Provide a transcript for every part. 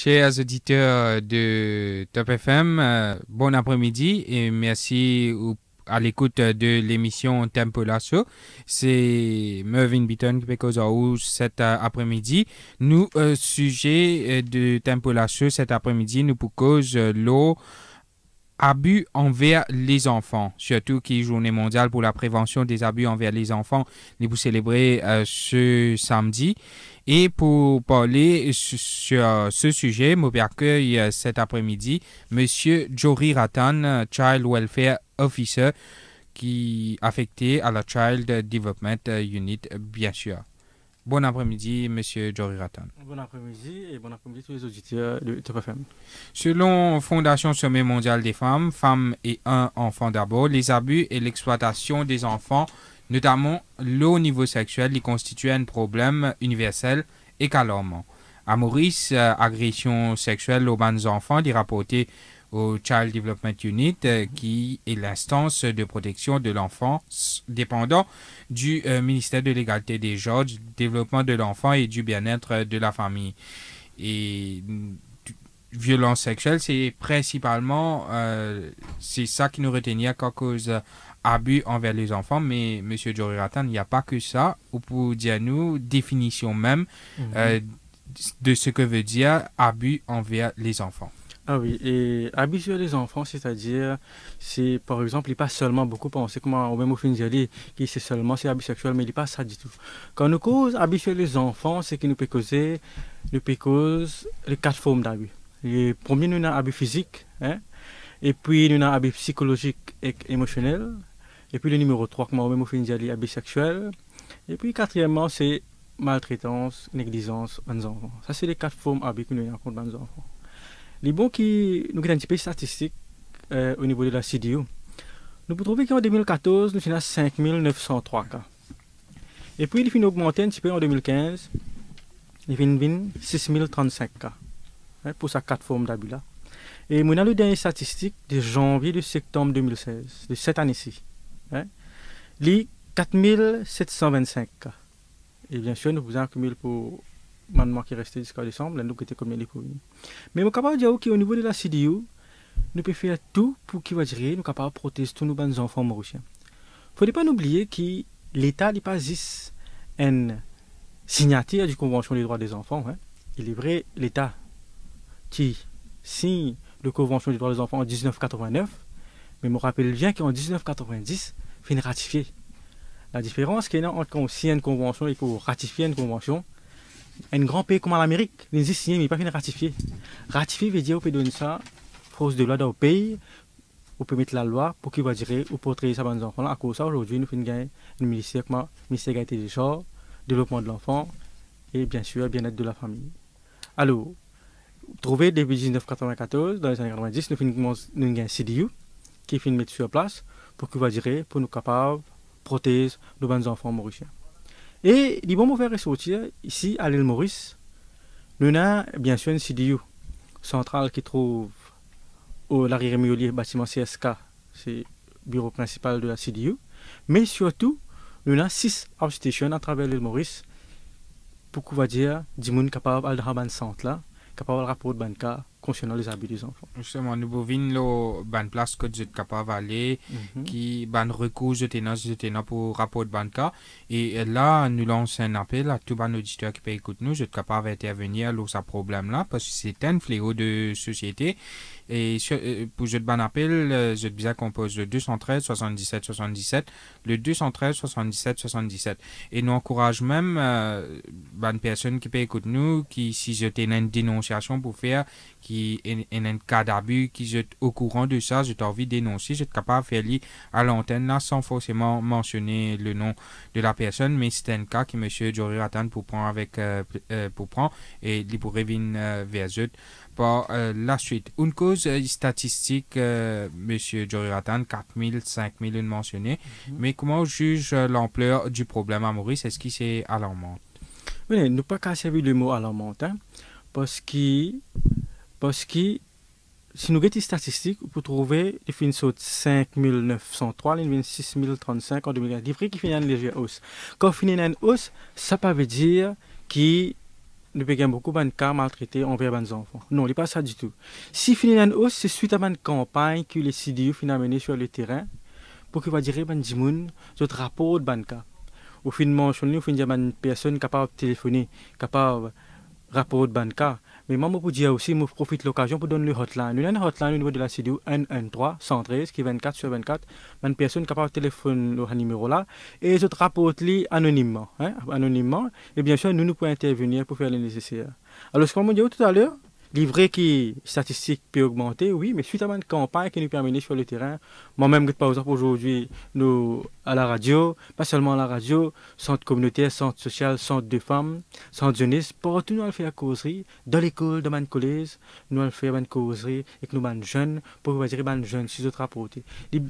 Chers auditeurs de Top FM, bon après-midi et merci à l'écoute de l'émission Tempo Lasso. C'est Mervyn Beaton qui cause cet après-midi. Nous, sujet de Tempo Lasso cet après-midi, nous pour cause l'eau. Abus envers les enfants, surtout qui est Journée mondiale pour la prévention des abus envers les enfants, nous pour célébrer ce samedi. Et pour parler sur ce sujet, je accueille cet après-midi M. Jory Ratan, Child Welfare Officer, qui est affecté à la Child Development Unit, bien sûr. Bon après-midi, M. Jory Ratan. Bon après-midi et bon après-midi à tous les auditeurs de Top FM. Selon Fondation Sommet mondial des femmes, femmes et un enfant d'abord, les abus et l'exploitation des enfants, notamment le haut niveau sexuel, ils constituent un problème universel et alarmant. À Maurice, agression sexuelle aux bons enfants est rapportée au Child Development Unit, qui est l'instance de protection de l'enfant dépendant du ministère de l'égalité des genres, du développement de l'enfant et du bien-être de la famille. Et violence sexuelle, c'est principalement c'est ça qui nous retenait qu'à cause abus envers les enfants, mais M. Jory Ratan, il n'y a pas que ça. Ou pour dire nous, définition même de ce que veut dire abus envers les enfants. Ah oui, et abus sur les enfants, c'est-à-dire, c'est par exemple, il n'est pas seulement beaucoup pensé, comme au même au fin de qui c'est seulement c'est abus sexuel, mais il n'est pas ça du tout. Quand nous cause abus sur les enfants, c'est que nous peut causer les quatre formes d'abus. Le premier, nous avons abus physique, hein, et puis nous avons abus psychologique et émotionnel, et puis le numéro 3, comme au même au fin de abus sexuel, et puis quatrièmement, c'est maltraitance, négligence aux enfants. Ça, c'est les quatre formes d'abus que nous avons contre les enfants. Les bons qui nous avons un petit peu statistique au niveau de la CDU, nous pouvons trouver qu'en 2014, nous avons 5903 cas. Et puis, il finit augmenter un petit peu en 2015, il finit 6035 cas pour ces quatre formes d'abus là. Et nous avons le dernier statistique de janvier de septembre 2016, de cette année-ci. Les 4725 cas. Et bien sûr, nous vous accumulons pour maintenant qui est resté jusqu'à décembre, nous était combien les premiers. Mais je suis capable de dire qu'au niveau de la CDU, nous pouvons faire tout pour qu'il va dire, nous sommes capables de protéger tous nos enfants mauriciens. Il ne faut pas oublier que l'État n'est pas juste un signataire de la Convention des droits des enfants. Il est vrai, l'État qui signe la Convention des droits des enfants en 1989, mais je me rappelle bien qu'en 1990, il finit ratifié. La différence qu'il y a entre on signe une convention et qu'on ratifie une convention, un grand pays comme l'Amérique, les a signé mais pas fini ratifié. Ratifier veut dire qu'on peut donner ça, force de loi dans le pays, on peut mettre la loi pour qu'il va dire ou pour traiter ça dans les enfants. À cause de ça, aujourd'hui, nous faisons gagner un ministère comme le ministère de l'égalité des genres, développement de l'enfant et bien sûr, bien-être de la famille. Alors, trouvé depuis 1994, dans les années 90, nous faisons un CDU qui finit mettre sur place pour qu'il va dire pour nous capables de protéger nos bons enfants mauriciens. Et les bons faire ressortir ici à l'île Maurice, nous avons bien sûr une CDU centrale qui trouve au l'arrière-milieu bâtiment CSK, c'est le bureau principal de la CDU, mais surtout nous avons 6 outstations à travers l'île Maurice pour qu'on va dire des gens capables de faire un centre là, capables de rapporter ban cas concernant les abus des enfants. Justement, nous pouvons ban place que vous êtes capable d'aller, qui ban recours de tenants pour rapport de ban cas. Et là, nous lançons un appel à tous les auditeurs qui peuvent écouter nous, vous êtes capable d'intervenir sur ce problème-là, parce que c'est un fléau de société. Et pour ce ban appel, je bien compose le 213 77 77, le 213 77 77. Et nous encourageons même les personnes qui peuvent écouter nous, qui si je une dénonciation pour faire, qui est un cas d'abus, qui est au courant de ça, j'ai envie de dénoncer, j'ai capable de faire lire à l'antenne là sans forcément mentionner le nom de la personne, mais c'est un cas que M. Jory Ratan pour prendre avec pour prendre et il pourrait venir vers eux par la suite. Une cause statistique, M. Jory Ratan, 4000, 5000 une mentionnée, mais comment on juge l'ampleur du problème à Maurice? Est-ce que c'est alarmant? Oui, nous pas qu'à servir le mot alarmant, parce que si nous regardons les statistiques, vous pouvez trouver des fins de 5903, les 6035 en 2015. Il est vrai qu'il finit une légère hausse. Quand il finit une hausse, ça ne veut dire que nous avons beaucoup de cas maltraités envers les enfants. Non, il n'est pas ça du tout. Si finalement une hausse, c'est suite à une campagne que les CDU finalement menée sur le terrain pour que va dire ben dimoun d'autres rapports de banca. Au finalement, on finit une personne capable de téléphoner, capable de rapport de banca. Mais moi, je dire aussi, je profite de l'occasion pour donner le hotline. Nous avons une hotline au niveau de la CDU 113 113 qui est 24 sur 24. Une personne capable de téléphoner le numéro là et les autres rapportent anonymement. Anonymement. Et bien sûr, nous pouvons intervenir pour faire le nécessaire. Alors, comme on dit tout à l'heure, l'ivraie qui statistique peut augmenter, oui, mais suite à une campagne qui nous permet sur le terrain, moi-même, par exemple, aujourd'hui, nous, à la radio, pas seulement à la radio, centre communautaire, centre social, centre de femmes, centre jeunesse, partout nous allons faire la causerie, dans l'école, dans le collège, nous allons faire une causerie avec nous, les jeunes, pour dire les jeunes, si autres rapportés.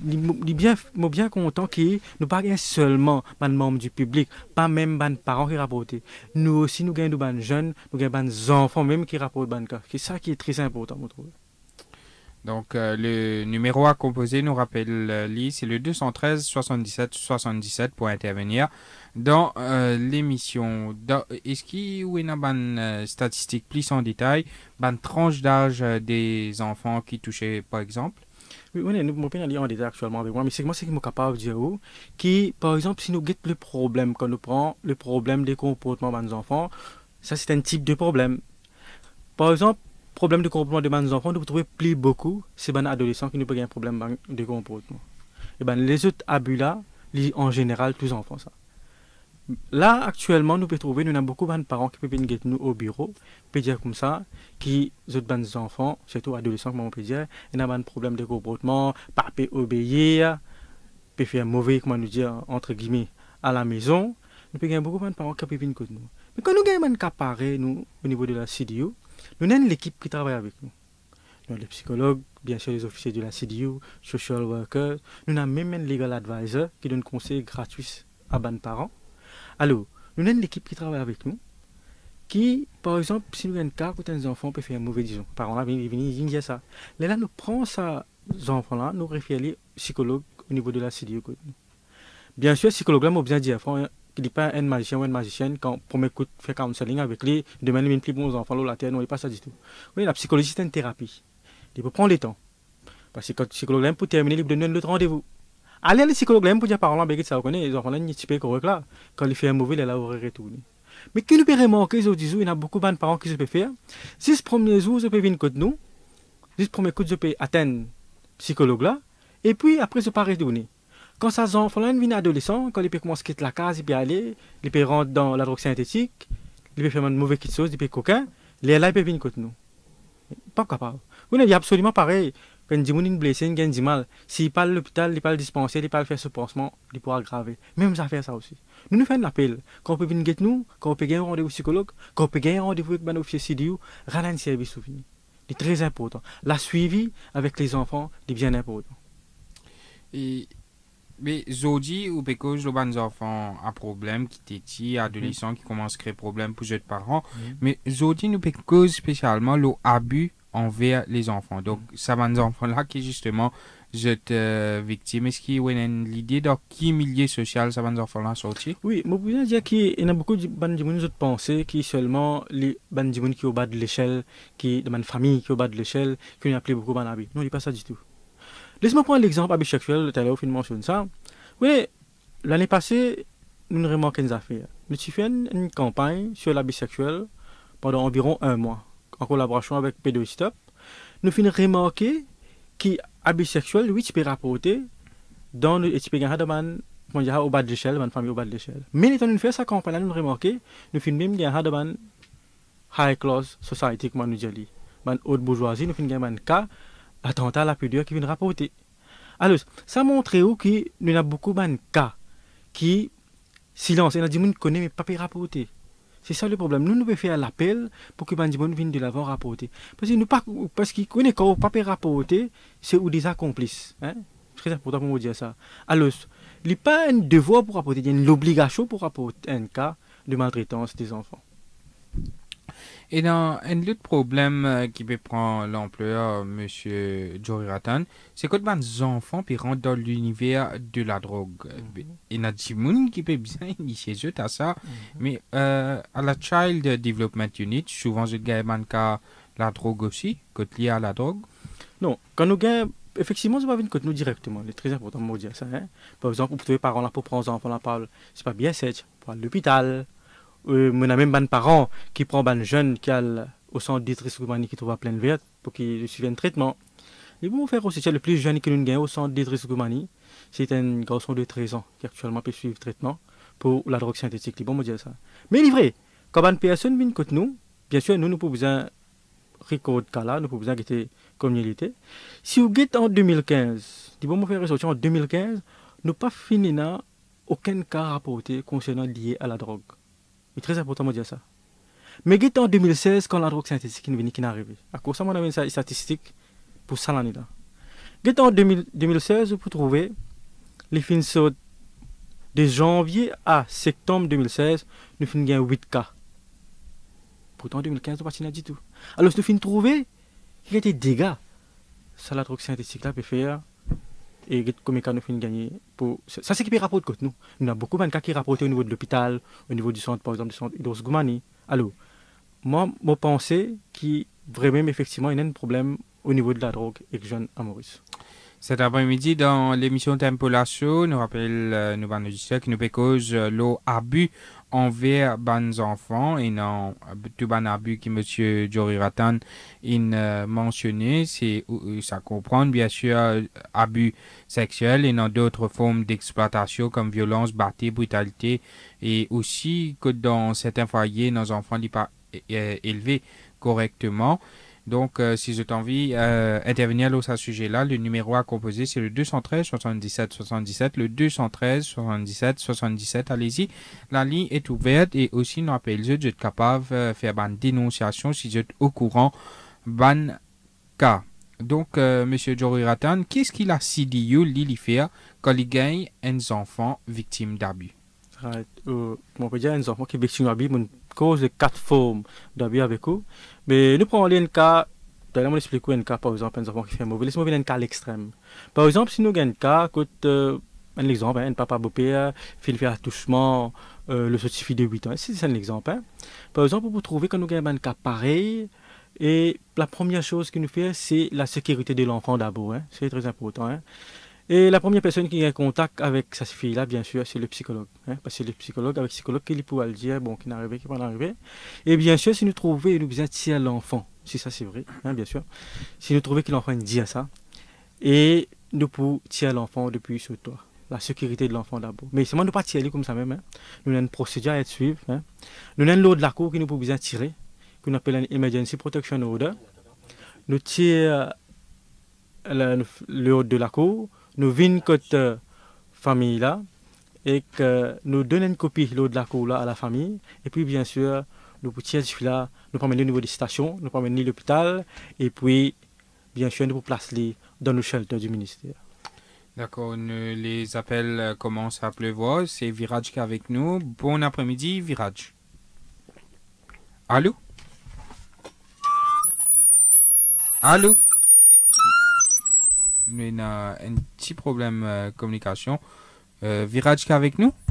Je suis bien content que nous pas seulement les membres du public, pas même les parents qui rapportent. Nous aussi, nous gagnons des jeunes, nous gagnons des enfants même qui rapportent les cas. C'est ça qui est très important, je trouve. Donc, le numéro à composer, nous rappelle, c'est le 213 77 77 pour intervenir dans l'émission. Est-ce qu'il y a une statistique plus en détail, une tranche d'âge des enfants qui touchaient, par exemple? Oui, nous pouvons aller en détail actuellement avec moi, mais c'est moi qui suis capable de dire qui, par exemple, si nous guettons le problème, quand nous prenons le problème des comportements des enfants, ça c'est un type de problème. Par exemple, problème de comportement de nos enfants, nous trouvons plus beaucoup, c'est les adolescents qui nous peuvent un problème de comportement. Et ben, les autres abus là, en général, tous les enfants ça. Là, actuellement, nous pouvons trouver, nous avons beaucoup de parents qui peuvent venir nous au bureau, peut dire comme ça, qui, les autres enfants, surtout adolescents, comme on peut dire, ils ont un problème de comportement, pas obéir, peut faire mauvais, comment nous dire, entre guillemets, à la maison. Nous pouvons avoir beaucoup de parents qui peuvent venir nous. Mais quand nous avons un cas pareil, nous, au niveau de la CDU, nous avons l'équipe qui travaille avec nous. Nous avons les psychologues, bien sûr les officiers de la CDU, social workers. Nous avons même un legal advisor qui donne conseil gratuit à les parents. Alors, nous avons l'équipe qui travaille avec nous, qui, par exemple, si nous avons un cas où un enfant peut faire un mauvais, disons, les parents là viennent dire ça. Là, nous prenons ces enfants-là, nous référons psychologue au niveau de la CDU. Bien sûr, psychologue là, m'a bien dit, il n'est pas un magicien ou une magicienne quand pour m'écouter faire counseling avec lui, demain il plus bons enfants là la terre, non, il n'est pas ça du tout. Oui, la psychologie c'est une thérapie. Il faut prendre le temps. Parce que quand le psychologue là pour terminer, il donne un autre rendez-vous. Allez le psychologue là pour dire parlant avec ça, vous connaissez les enfants là ni type correct là, quand il fait un mauvais, il est là au retourner. Mais qui nous peut remarquer les autres jours, il y a beaucoup de parents qui se peuvent faire. Si ce premier jour, je peux venir contre nous, si ce premier coup je peux atteindre psychologue là, et puis après je peux retourner. Quand ces enfants-là viennent adolescents, quand ils peuvent commencer à quitter la case, ils peuvent aller, ils peuvent rentrer dans la drogue synthétique, ils peuvent faire une mauvaise chose, ils peuvent coquin, les là ils peuvent venir contre nous. Pas capable. Vous n'avez absolument pareil. Quand ils ont une blessure, ils ont mal. S'ils parlent à l'hôpital, ils parlent dispensaire, ils parlent faire ce pansement, ils pourront aggraver. Même ça fait ça aussi. Nous faisons un appel. Quand on peut venir nous, quand on peut gagner un rendez-vous psychologue, quand on peut gagner un rendez-vous avec un officier CDU, rien un service souvenu. C'est très important. La suivi avec les enfants est bien important. Mais aujourd'hui, ou parce que les enfants ont un problème qui étaient adolescents qui commencent à créer problème pour les parents, mais aujourd'hui, nous parce spécialement l'abus envers les enfants. Donc, ça va des enfants-là qui justement jettent victimes. Est-ce qu'il y a l'idée de qui milieu social ça va des enfants-là sortir? Oui, je peux dire qu'il y a beaucoup de gens qui pensent qui seulement les gens qui sont au bas de l'échelle, qui de famille qui sont au bas de l'échelle, qui ont appelé beaucoup d'abus. Non, il n'est pas ça du tout. Laisse-moi prendre l'exemple abus sexuel, tout à l'heure, on mentionne ça. Oui, l'année passée, nous avons remarqué une affaire. Nous avons fait une campagne sur l'abus sexuel pendant environ 1 mois, en collaboration avec Pédo Stop. Nous avons remarqué que l'abus sexuel, oui, tu peux rapporter dans le tu peux gagner au bas de l'échelle, une famille au bas de l'échelle. Mais quand nous fait cette campagne, nous avons remarqué, nous avons même gagné dans high class society, comme nous disons, dans haute bourgeoisie, nous avons gagné un cas attentat à la pudeur qui vient rapporter. Alors, ça montre que nous avons beaucoup de cas qui silence. Il y a des gens qui connaissent mais pas rapporter. C'est ça le problème. Nous pouvons faire l'appel pour que les gens viennent de l'avant rapporter. Parce qu'ils connaissent quand pas rapporter, c'est ou des accomplices. Hein? C'est très important pour vous dire ça. Alors, il n'y a pas un devoir pour rapporter, il y a une obligation pour rapporter un cas de maltraitance des enfants. Et dans un autre problème qui peut prendre l'employeur, Monsieur Jory Ratan, c'est que les enfants puis rentrent dans l'univers de la drogue. Il y a des gens qui peuvent bien initier eux à ça, mais à la Child Development Unit, souvent je gagne la drogue aussi, côté lié à la drogue. Non, quand nous gagnons, effectivement, c'est pas une côté nous directement, c'est très important de dire ça. Hein? Par exemple, pour trouver parents là pour prendre les enfants là, c'est pas bien, c'est pour l'hôpital. On a même des parents qui prennent des jeunes qui sont au centre d'Idriss-Goumani qui trouvent à pleine verte pour qu'ils suivent un traitement. Et bon, faire aussi, le plus jeune que nous gagnons au centre d'Idriss-Goumani, c'est un garçon de 13 ans qui actuellement peut suivre traitement pour la drogue synthétique. Bon, on dire ça. Mais livré, quand une personne vient contre nous, bien sûr, nous pouvons besoin record cas là, nous pouvons besoin de communauté. Si vous êtes en 2015, bon, on fait ressortir en 2015, nous pas fini aucun cas rapporté concernant lié à la drogue. C'est très important de dire ça. Mais en 2016, quand la drogue synthétique est arrivée, à cause de ça, on a une statistique pour ça l'année là. En 2016, vous trouvez les fins de janvier à septembre 2016, nous finissons 8 cas. Pourtant, en 2015, nous n'avons pas du tout. Alors, nous finissons trouver qu'il y a des dégâts. Ça, la drogue synthétique là peut faire. Et combien de cas nous finissons gagner pour... Ça, c'est qui peut rapporter contre nous. Nous avons beaucoup de cas qui rapportent au niveau de l'hôpital, au niveau du centre, par exemple, du centre Idriss-Goumani. Alors, moi, je pense qu'il vraiment, effectivement, il y a un problème au niveau de la drogue et que jeune à Maurice. Cet après-midi, dans l'émission Tempo Lasso, nous rappelle nous que nous cause l'abus envers les enfants et non tout ban abus que M. Jory Ratan a mentionné, c'est ça comprend bien sûr abus sexuels et non d'autres formes d'exploitation comme violence, bâtie, brutalité et aussi que dans certains foyers, nos enfants ne sont pas élevés correctement. Donc, si je t'envie d'intervenir à ce sujet-là, le numéro à composer, c'est le 213 77 77, le 213 77 77. Allez-y, la ligne est ouverte et aussi, nous appelons, vous êtes capable de faire une dénonciation si vous êtes au courant d'un cas. Donc, M. Jory Ratan, qu'est-ce qu'il a CDU, Lili faire quand il gagne un enfant victime d'abus? On peut dire un enfant qui est victime d'abus, cause de 4 formes d'abus avec eux. Mais nous prenons un cas, d'ailleurs, on explique un cas, par exemple, un enfant qui fait mauvais. Laissez-moi un cas à l'extrême. Par exemple, si nous avons un cas, un exemple, un papa beau-père, fait un touchement, le certifié de 8 ans. C'est un exemple. Hein. Par exemple, vous trouvez que nous avons un cas pareil, et la première chose qu'il nous fait, c'est la sécurité de l'enfant d'abord. Hein. C'est très important. Hein. Et la première personne qui est en contact avec sa fille-là, bien sûr, c'est le psychologue. Hein, parce que c'est le psychologue, avec le psychologue, qui pourra le dire, bon, qui n'est arrivé, qui va arriver. Et bien sûr, si nous trouvons, nous besoin de l'enfant, si ça c'est vrai, hein, bien sûr. Si nous trouvons que l'enfant dit à ça, et nous pouvons tirer l'enfant depuis ce toit. La sécurité de l'enfant d'abord. Mais c'est moi, nous ne pas tirer comme ça même. Hein. Nous avons une procédure à être suivre. Hein. Nous avons l'ordre de la cour qui nous peut besoin tirer, qu'on appelle un Emergency Protection Order. Nous tirons l'ordre de la cour. Nous venons côté famille là et que nous donnons une copie de la cour là à la famille et puis bien sûr nous tirons celui-là, nous pouvons au niveau des stations, nous pouvons à l'hôpital et puis bien sûr nous pouvons placer dans nos shelters du ministère. D'accord, les appels commencent à pleuvoir, c'est Viraj qui est avec nous. Bon après-midi Viraj. Allô? Allô? Il y a un petit problème de communication. Viraj qui est avec nous.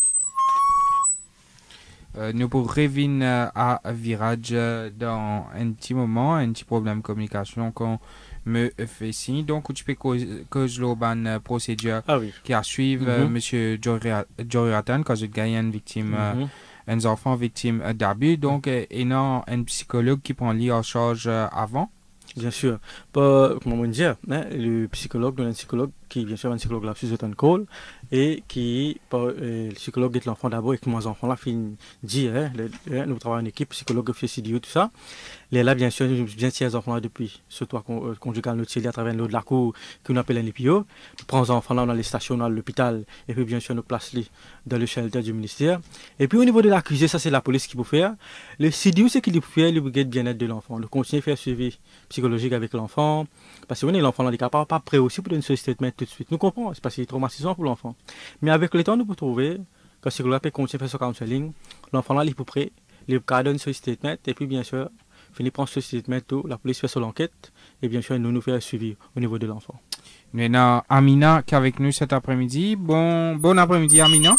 Nous pourrons revenir à Viraj dans un petit moment, un petit problème de communication qu'on me fait signe. Donc, tu peux causer la procédure qui a suivi M. Jory Ratan quand je gagne une victime, un enfant victime d'abus. Donc, il y a un psychologue qui prend lui en charge avant. Bien sûr. Comment dire, hein, le psychologue, un psychologue qui, bien sûr, un psychologue là, sur un call, et qui, le psychologue est l'enfant d'abord, et que mes enfants là, dit, hein, nous travaillons en équipe, psychologue, CDU, tout ça. Là, bien sûr, nous bien tirer les enfants là depuis ce toit conjugal, nous tirer à travers l'eau de la cour, qu'on appelle un EPO. Nous prenons les enfants là dans les stations, dans l'hôpital, et puis bien sûr, nous plaçons dans le shelter du ministère. Et puis au niveau de l'accusé, ça c'est la police qui peut faire. Le CDU, c'est qu'il peut faire le brigade bien-être de l'enfant. Nous continuons à faire suivi psychologique avec l'enfant. Parce que l'enfant handicapé pas prêt aussi pour donner ce statement tout de suite. Nous comprenons, c'est parce qu'il est traumatisant pour l'enfant. Mais avec le temps, nous pouvons trouver, quand le psychologue peut continuer à faire son counseling, l'enfant là, il peut prêt, les cas donnent ce statement, et puis bien sûr, finit prendre ce statement, tout, la police fait son enquête, et bien sûr, nous fait un suivi au niveau de l'enfant. Nous avons Amina qui est avec nous cet après-midi. Bon après-midi, Amina.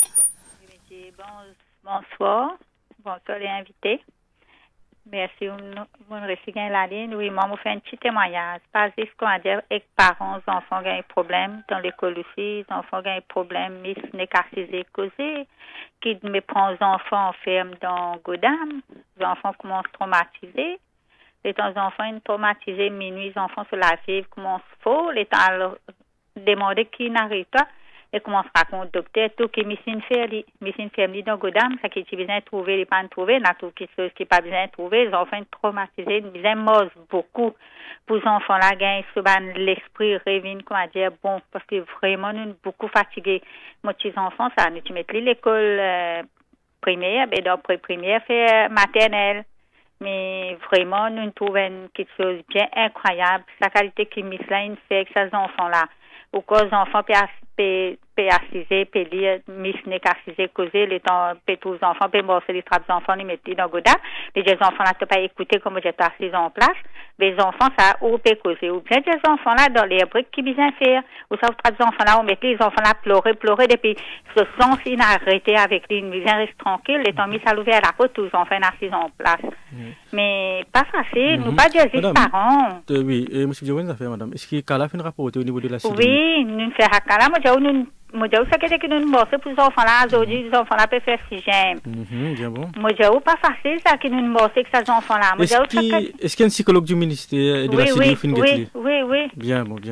Bonsoir. Bonsoir les invités. Merci pour nous recevoir la ligne. Oui, moi, je fais un petit témoignage. Pas juste qu'on a dit avec parents, les enfants ont des problèmes dans l'école aussi. Les enfants ont des problèmes, mais ce n'est qu'à causés. Qui me prend les enfants enferme dans Godam. Les enfants commencent traumatisés. Les enfants sont traumatisés, minuit, les enfants se la vivent, commencent faux. Les temps demander qui n'arrive pas. Et commence à raconter au docteur tout qui missine famille dans Godam, ça qui est besoin de trouver, les pas de trouver, n'a tout quelque chose qui pas besoin de trouver, les enfants traumatisés, ils mangent beaucoup. Pour les enfants là, gagnent souvent l'esprit revient, comment dire, bon, parce que vraiment, nous sommes beaucoup fatigués. Moi, petits enfants, ça, nous, tu mets l'école primaire, ben, dans pré-primaire, fait maternelle. Mais vraiment, nous trouvons quelque chose de bien incroyable. La qualité qu'ils mis là, ils fait avec ces enfants-là. Ou que les enfants peuvent assiser, peuvent lire, misner, assiser, causer, les temps, tous les enfants, peuvent morcer les trappes enfants, les mettre dans Goda. Mais les enfants là, tu pas écouter comme j'étais assis en place. Mais les enfants, ça, ou peut causer. Ou bien des enfants là, dans les briques qui besoin faire. Ou ça, vous trappes les enfants là, on met les enfants là pleurer, depuis ce sens inarrêté avec les, ils restent tranquilles, les temps mis à l'ouvrir à la porte, tous les enfants assis en place. Mais pas facile, nous pas dire les parents. Oui, monsieur Diawin, ça fait, madame. Est-ce qu'il y a un rapport au niveau de la CDU? Oui, nous faisons ça. Moi, je sais que nous bossons pour les enfants là, aujourd'hui, les enfants là peuvent faire si j'aime. Bien bon. Moi, je pas facile ça que nous bossons avec ces enfants là. Est-ce qu'il y a un psychologue du ministère de la CDU? Oui. Bien bon.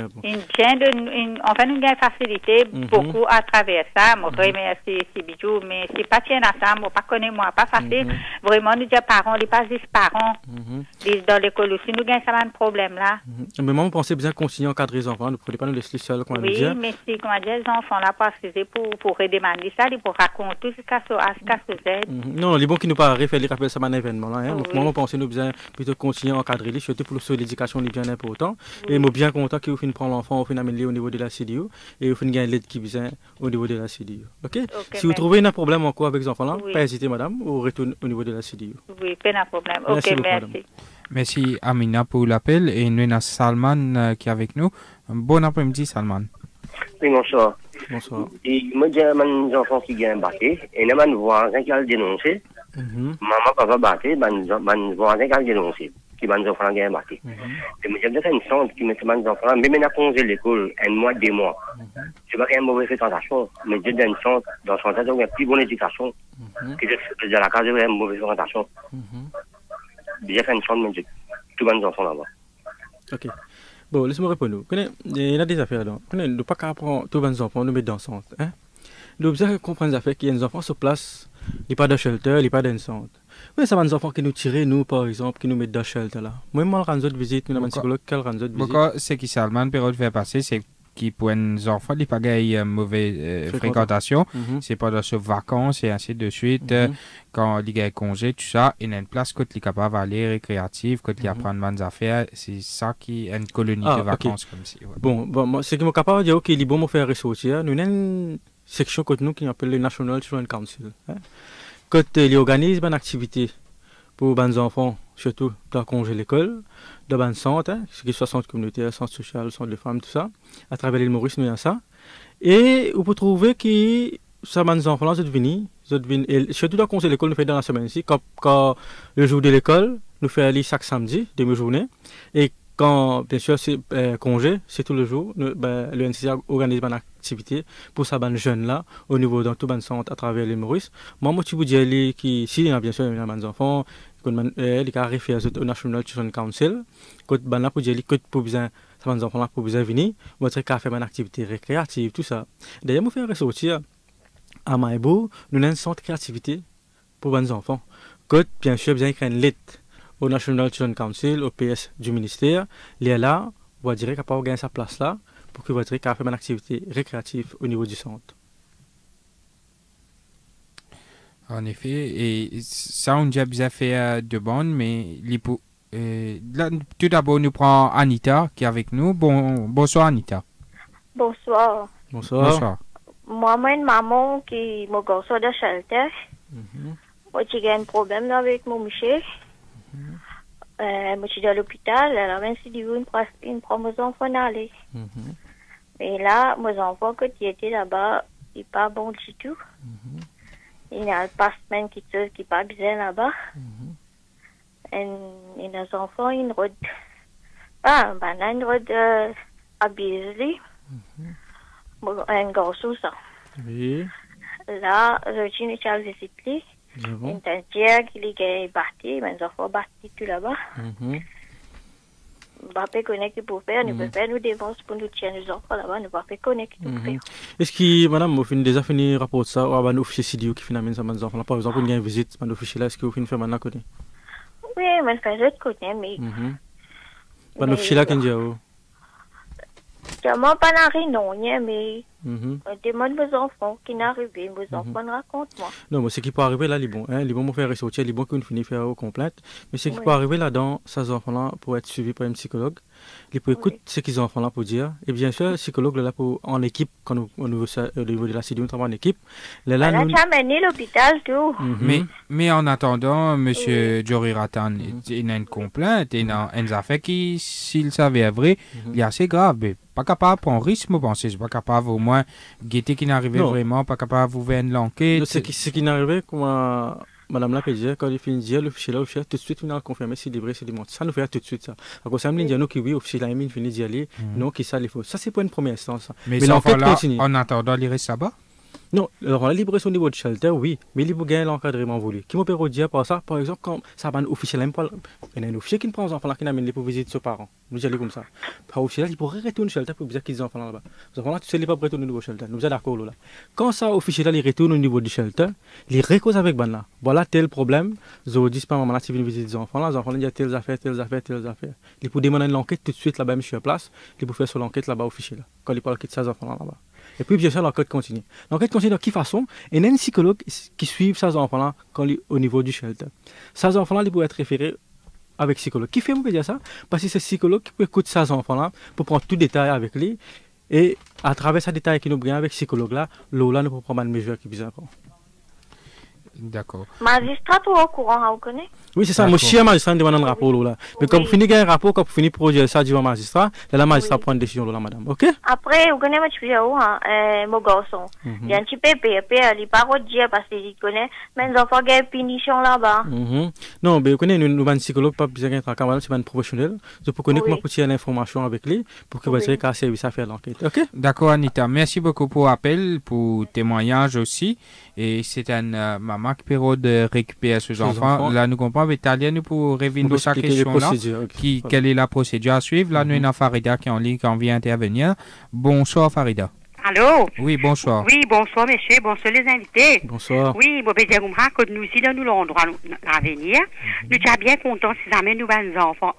Enfin, nous avons facilité beaucoup à travers ça. Moi, remercie ces bijoux, mais c'est pas tien à ça, moi, pas connaître moi, pas facile. Vraiment, nous disons parents, les pas des parents. Dans l'école aussi, nous avons ça un problème là. Mais moi, je pensais bien continuer à encadrer les enfants, ne prenez pas nous laisser seuls, comme on dit. Oui, mais c'est comment dire, les enfants là, pas pour redemander ça, pour raconter ce qu'à ce Non, les bons qui nous parlent, faire les rappels, ça m'a un événement là. Donc, moi, je pense que nous besoin plutôt continuer à encadrer, surtout pour l'éducation, c'est bien important. Et je suis bien content que vous finissez prendre l'enfant, vous finissez amener au niveau de la CDU, et vous finissez gagner l'aide qui besoin au niveau de la CDU. Ok? Si vous trouvez un problème encore avec les enfants là, pas hésiter, madame, ou retourne au niveau de la CDU. Oui, pas de problème. Ok, merci. Merci Amina pour l'appel et nous avons Salman qui est avec nous. Bon après-midi Salman. Oui, bonsoir. Bonsoir. Et moi, j'ai mes enfants qui viennent battre, et je vois un qui a dénoncé. Maman, papa battre, je vois un qui a dénoncé, qui va nous enfants qui viennent battre. Et moi, j'ai déjà une sonde qui met mes enfants, même à congé l'école, un mois, 2 mois. Je ne sais pas qu'il y a une mauvaise fréquentation, mais j'ai une sonde dans son temps, une plus bonne éducation, que je la case, une mauvaise fréquentation. J'ai fait une sonde, mais j'ai tous mes enfants là-bas. Ok. Bon, laisse-moi répondre. Il y a des affaires là. On ne peut pas qu'apprendre tous les enfants, nous mettre dans le centre. Nous devons comprendre les affaires qu'il y a des enfants sur place, il n'y a pas de shelter, il n'y a pas d'un centre. Oui, ça va des enfants qui nous tirent, nous par exemple, qui nous mettent dans le shelter là. Moi, je rends une visite, nous avons un psychologue qui rend une visite. Pourquoi c'est qui Salman, période fait passer, c'est qui pour les enfants, il n'y a pas de mauvaise fréquentation, c'est pas de vacances et ainsi de suite. Quand il y a congé, tout ça, il y a une place que tu es capable d'aller récréative, que tu es apprendre des affaires, c'est ça qui est une colonie de vacances comme si. Ouais. Bon, c'est que je suis capable de dire qu'il est bon de faire ressortir. Nous avons une section que nous qui appelle le National Children's Council. Quand il organise une activité pour les enfants, surtout dans le congé de l'école, dans un centre, ce qui est soit centre communautaire, centre social, centre de femmes, tout ça, à travers l'île Maurice, nous avons ça. Et on peut trouver que ça, les enfants-là, surtout dans le congé de l'école, nous faisons dans la semaine ici, quand le jour de l'école, nous faisons aller chaque samedi, demi-journée, et quand, bien sûr, c'est congé, c'est tout le jour, le NCC organise une activité pour ces jeunes-là, au niveau dans tout le centre, à travers l'île Maurice. Moi, je vous dis que si, bien sûr, il y a des enfants, il y a référé au National Children's Council, quand là pour dire que pour besoin ça les enfants là pour besoin venir moi très faire une activité récréative tout ça d'ailleurs moi faire ressortir à Maïbo nous avons un centre de créativité pour les enfants quand bien sûr besoin créer une lettre au National Children's Council au PS du ministère il est là on va dire capable gagner sa place là pour que votre faire une activité récréative au niveau du centre. En effet, et ça, on a déjà fait de bonnes, mais là, tout d'abord, nous prenons Anita qui est avec nous. Bonsoir, Anita. Bonsoir. Moi, une maman qui m'a gossé de shelter. Moi, j'ai un problème avec mon monsieur. Moi, je suis à l'hôpital. Alors, même si il prend mes enfants d'aller. Et là, mes enfants, quand ils étaient là-bas, ils sont pas bons du tout. Il y a pas semaine qui pas bien là-bas. Et les enfants, ils rodent. Ils rodent à Beasley. Un garçon, ça. Oui. Là, je n'ai pas visité. Une tantière qui est bâtie, mes enfants bâtis tout là-bas. Nous ne pouvons pas connaître ce qu'il faut faire. Nous pouvons faire nos dépenses pour nous tirer nos enfants là-bas. Nous ne pouvons pas connaître ce qu'il faut faire. Est-ce que, madame, vous avez déjà fini le rapport de ça ou à un officier CDU qui finit ça mes enfants? Par exemple, il y a une visite à un officier là, est-ce que vous finissez faire maintenant côté? Oui, mais je fais l'autre côté, mais... Un officier là qui dit où? Je ne pas dans non, mais... Je demande mes enfants qui n'arrivent pas. Mes enfants racontent moi. Non, mais ce qui peut arriver là, les bons. Les bons me faire ressortir, les bons qu'on finit faire au complète. Mais ce qui peut arriver là-dedans, ces enfants-là, pour être suivis par un psychologue, ils peuvent écouter ce qu'ils ont là pour dire. Et bien sûr, le psychologue là pour en équipe, quand au niveau de la CDU, on travaille en équipe. Là, nous amené l'hôpital tout. Mais en attendant, monsieur Jory Ratan, il a une complainte, il a une affaire qui, s'il savait vrai, il est assez grave. Mais pas capable de prendre risque, je pense. Pas capable au moins guetter qui n'arrivait vraiment, pas capable de vous faire l'enquête. Ce qui n'arrivait, comme madame la pédiatre, quand il finit de dire, l'officier là, tout de suite, on a confirmé si livré, c'est démontré. Ça nous fait tout de suite ça. À cause ça, me dit, nous qui oui, l'officier là, il finit d'y aller, non, qui ça, il faut. Ça, c'est pour une première instance. Mais l'enquête continue. En attendant, il reste là-bas? Non, alors la libération au niveau de shelter, oui, mais il faut gagner l'encadrement voulu. Qui m'opère dire par ça, par exemple, quand ça va un officier là, il y a un officier qui prend les enfants là, qui amène les pour visiter ses parents. Nous allons comme ça. Par officier là, il pourrait retourner au shelter pour dire qu'ils ont enfants là-bas. Les enfants là, tu sais, ils ne peuvent pas retourner au niveau shelter. Nous sommes d'accord là. Quand ça, officier là, il retourne au niveau du shelter, il récose avec ban là. Voilà tel problème. Ils disent pas, maman là, tu viens visiter les enfants là, il y a telles affaires. Il peut demander l'enquête tout de suite là-bas, monsieur à place. Il peut faire sur l'enquête là-bas, officier là. Quand il parle de ces enfants là-bas. Et puis, bien sûr, l'enquête continue. L'enquête continue de quelle façon? Il y a un psychologue qui suit ces enfants-là au niveau du shelter. Ces enfants-là, ils peuvent être référés avec psychologue. Qui fait, on peut dire ça? Parce que c'est psychologue qui peut écouter ces enfants-là pour prendre tout détail avec lui. Et à travers ces détails qu'il nous bring avec psychologue-là, là, nous pouvons prendre une mesure qui est plus importante. D'accord. Magistrat ou au courant, vous connaissez? Oui, c'est ça. Moi, je suis un magistrat qui demande un rapport là. Mais quand vous finissez un rapport, quand vous finissez pour produire ça devant magistrat, là, la magistrat prend une décision là, madame. Ok? Après, vous connaissez mon garçon. Il y a un petit pépé, il n'est pas redire parce qu'il connaît, mais les enfants ont une punition là-bas. Non, mais vous connaissez, nous avons un psychologue, pas besoin d'être un camarade, c'est un professionnel. Je peux connaître comment tirer l'information avec lui pour qu'il va dire qu'il a servi à faire l'enquête. Ok? D'accord, Anita. Merci beaucoup pour l'appel, pour le témoignage aussi. Et c'est une maman qui peut récupérer ses enfants. Là, nous comprenons l'italien nous pour revenir sur cette question-là. Quelle est la procédure à suivre? Là, nous avons Farida qui est en ligne, qui vient intervenir. Bonsoir, Farida. Allô? Oui, bonsoir. Oui, bonsoir, monsieur. Bonsoir, les invités. Bonsoir. Oui, bon, ben, que nous, ici, dans nous, l'endroit à venir, nous sommes bien contents si jamais nous avons des enfants,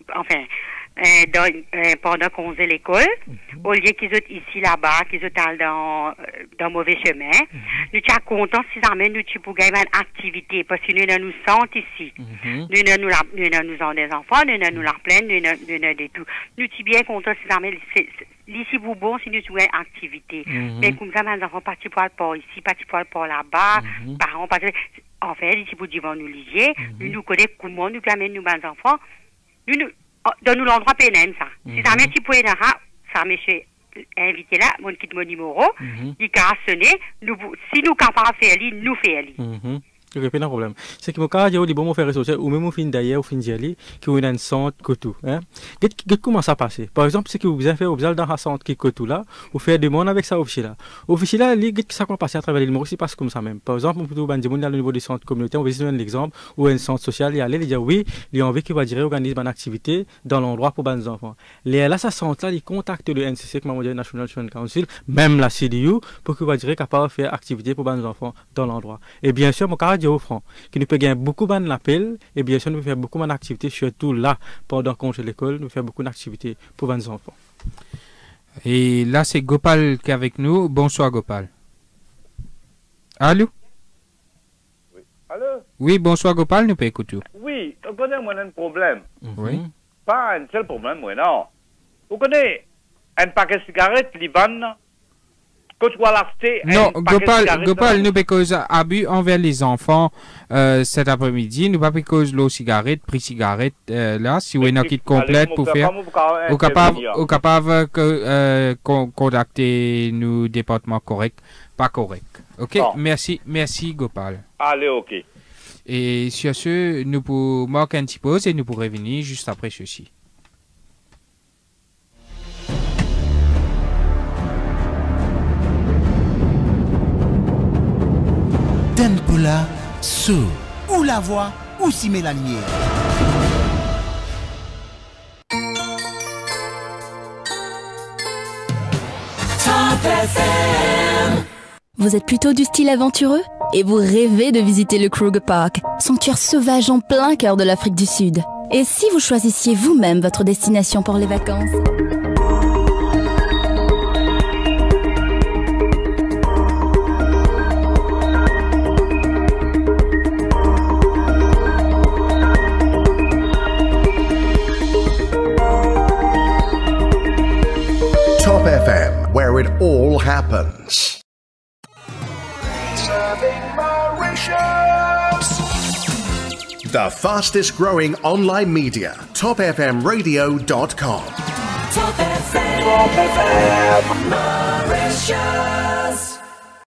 pendant qu'on faisait l'école, au lieu qu'ils soient ici, là-bas, qu'ils soient dans mauvais chemin. Nous sommes contents si jamais nous pouvons gagner une activité, parce que nous nous sentons ici. Nous avons des enfants, nous nous leur plaît, nous avons des tout. Nous sommes bien contents si jamais ici vous bon si nous avons une activité. Mais comme ça, mes enfants partent pour le port ici, partent pour le port là-bas, parents partent. En fait, ici vous devons nous lier, nous connaissons comment nous amènent nos enfants. Dans nous l'endroit pénal, ça. Si jamais tu peux être là, ça, monsieur, invité là, mon quitte mon numéro, il a sonné, si nous capables de faire, nous faisons. Ok, pas de problème. C'est que mon cas, il y a des bons faire ressortir, ou même au fin d'ailleurs, au fin d'y aller, qui ont une centre que tout. Comment ça passe? Par exemple, c'est que vous avez fait, vous allez dans un centre qui est tout là, vous faites des demandes avec ça officier là. Officier là, ça va passer à travers les numéros, c'est pas comme ça même. Par exemple, on peut vous dire, au niveau des centres communautaires, on va donner l'exemple, ou un centre social, il allait dire oui, il a envie qu'il va dire organiser une activité dans l'endroit pour les enfants. Là, ça centre là, il contacte le NCC, comme on dit, National Children's Council, même la CDU, pour qu'il va dire capable de faire activité pour les enfants dans l'endroit. Et bien sûr, mon cas, au franc, qui nous peut gagner beaucoup de l'appel et bien sûr nous faire beaucoup d'activités surtout là pendant qu'on est à l'école, nous faire beaucoup d'activités pour les enfants. Et là c'est Gopal qui est avec nous. Bonsoir Gopal. Allô? Oui. Allô? Oui, bonsoir Gopal, nous peut écouter. Oui, vous connaissez moi un problème. Oui. Pas un seul problème, moi non. Vous connaissez un paquet de cigarettes liban quand tu vas l'acheter... Non, Gopal, nous parce abus envers les enfants cet après-midi, nous pas parce l'eau cigarette, prix cigarette, là, si vous avez une kit complète pour faire, au capable contacter nous département correct, pas correct. Ok, bon. Merci Gopal. Allez, ok. Et sur ce, nous pour marquer un petit pause et nous pourrons revenir juste après ceci. Tempola sous ou la voix ou s'y met la lumière. Top FM. Vous êtes plutôt du style aventureux et vous rêvez de visiter le Kruger Park, sanctuaire sauvage en plein cœur de l'Afrique du Sud. Et si vous choisissiez vous-même votre destination pour les vacances ? Top FM, where it all happens. The fastest growing online media, topfmradio.com. Top FM, Top FM, Mauritius.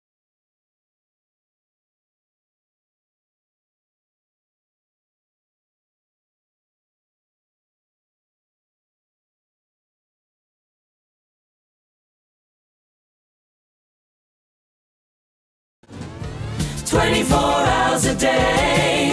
Hours a day.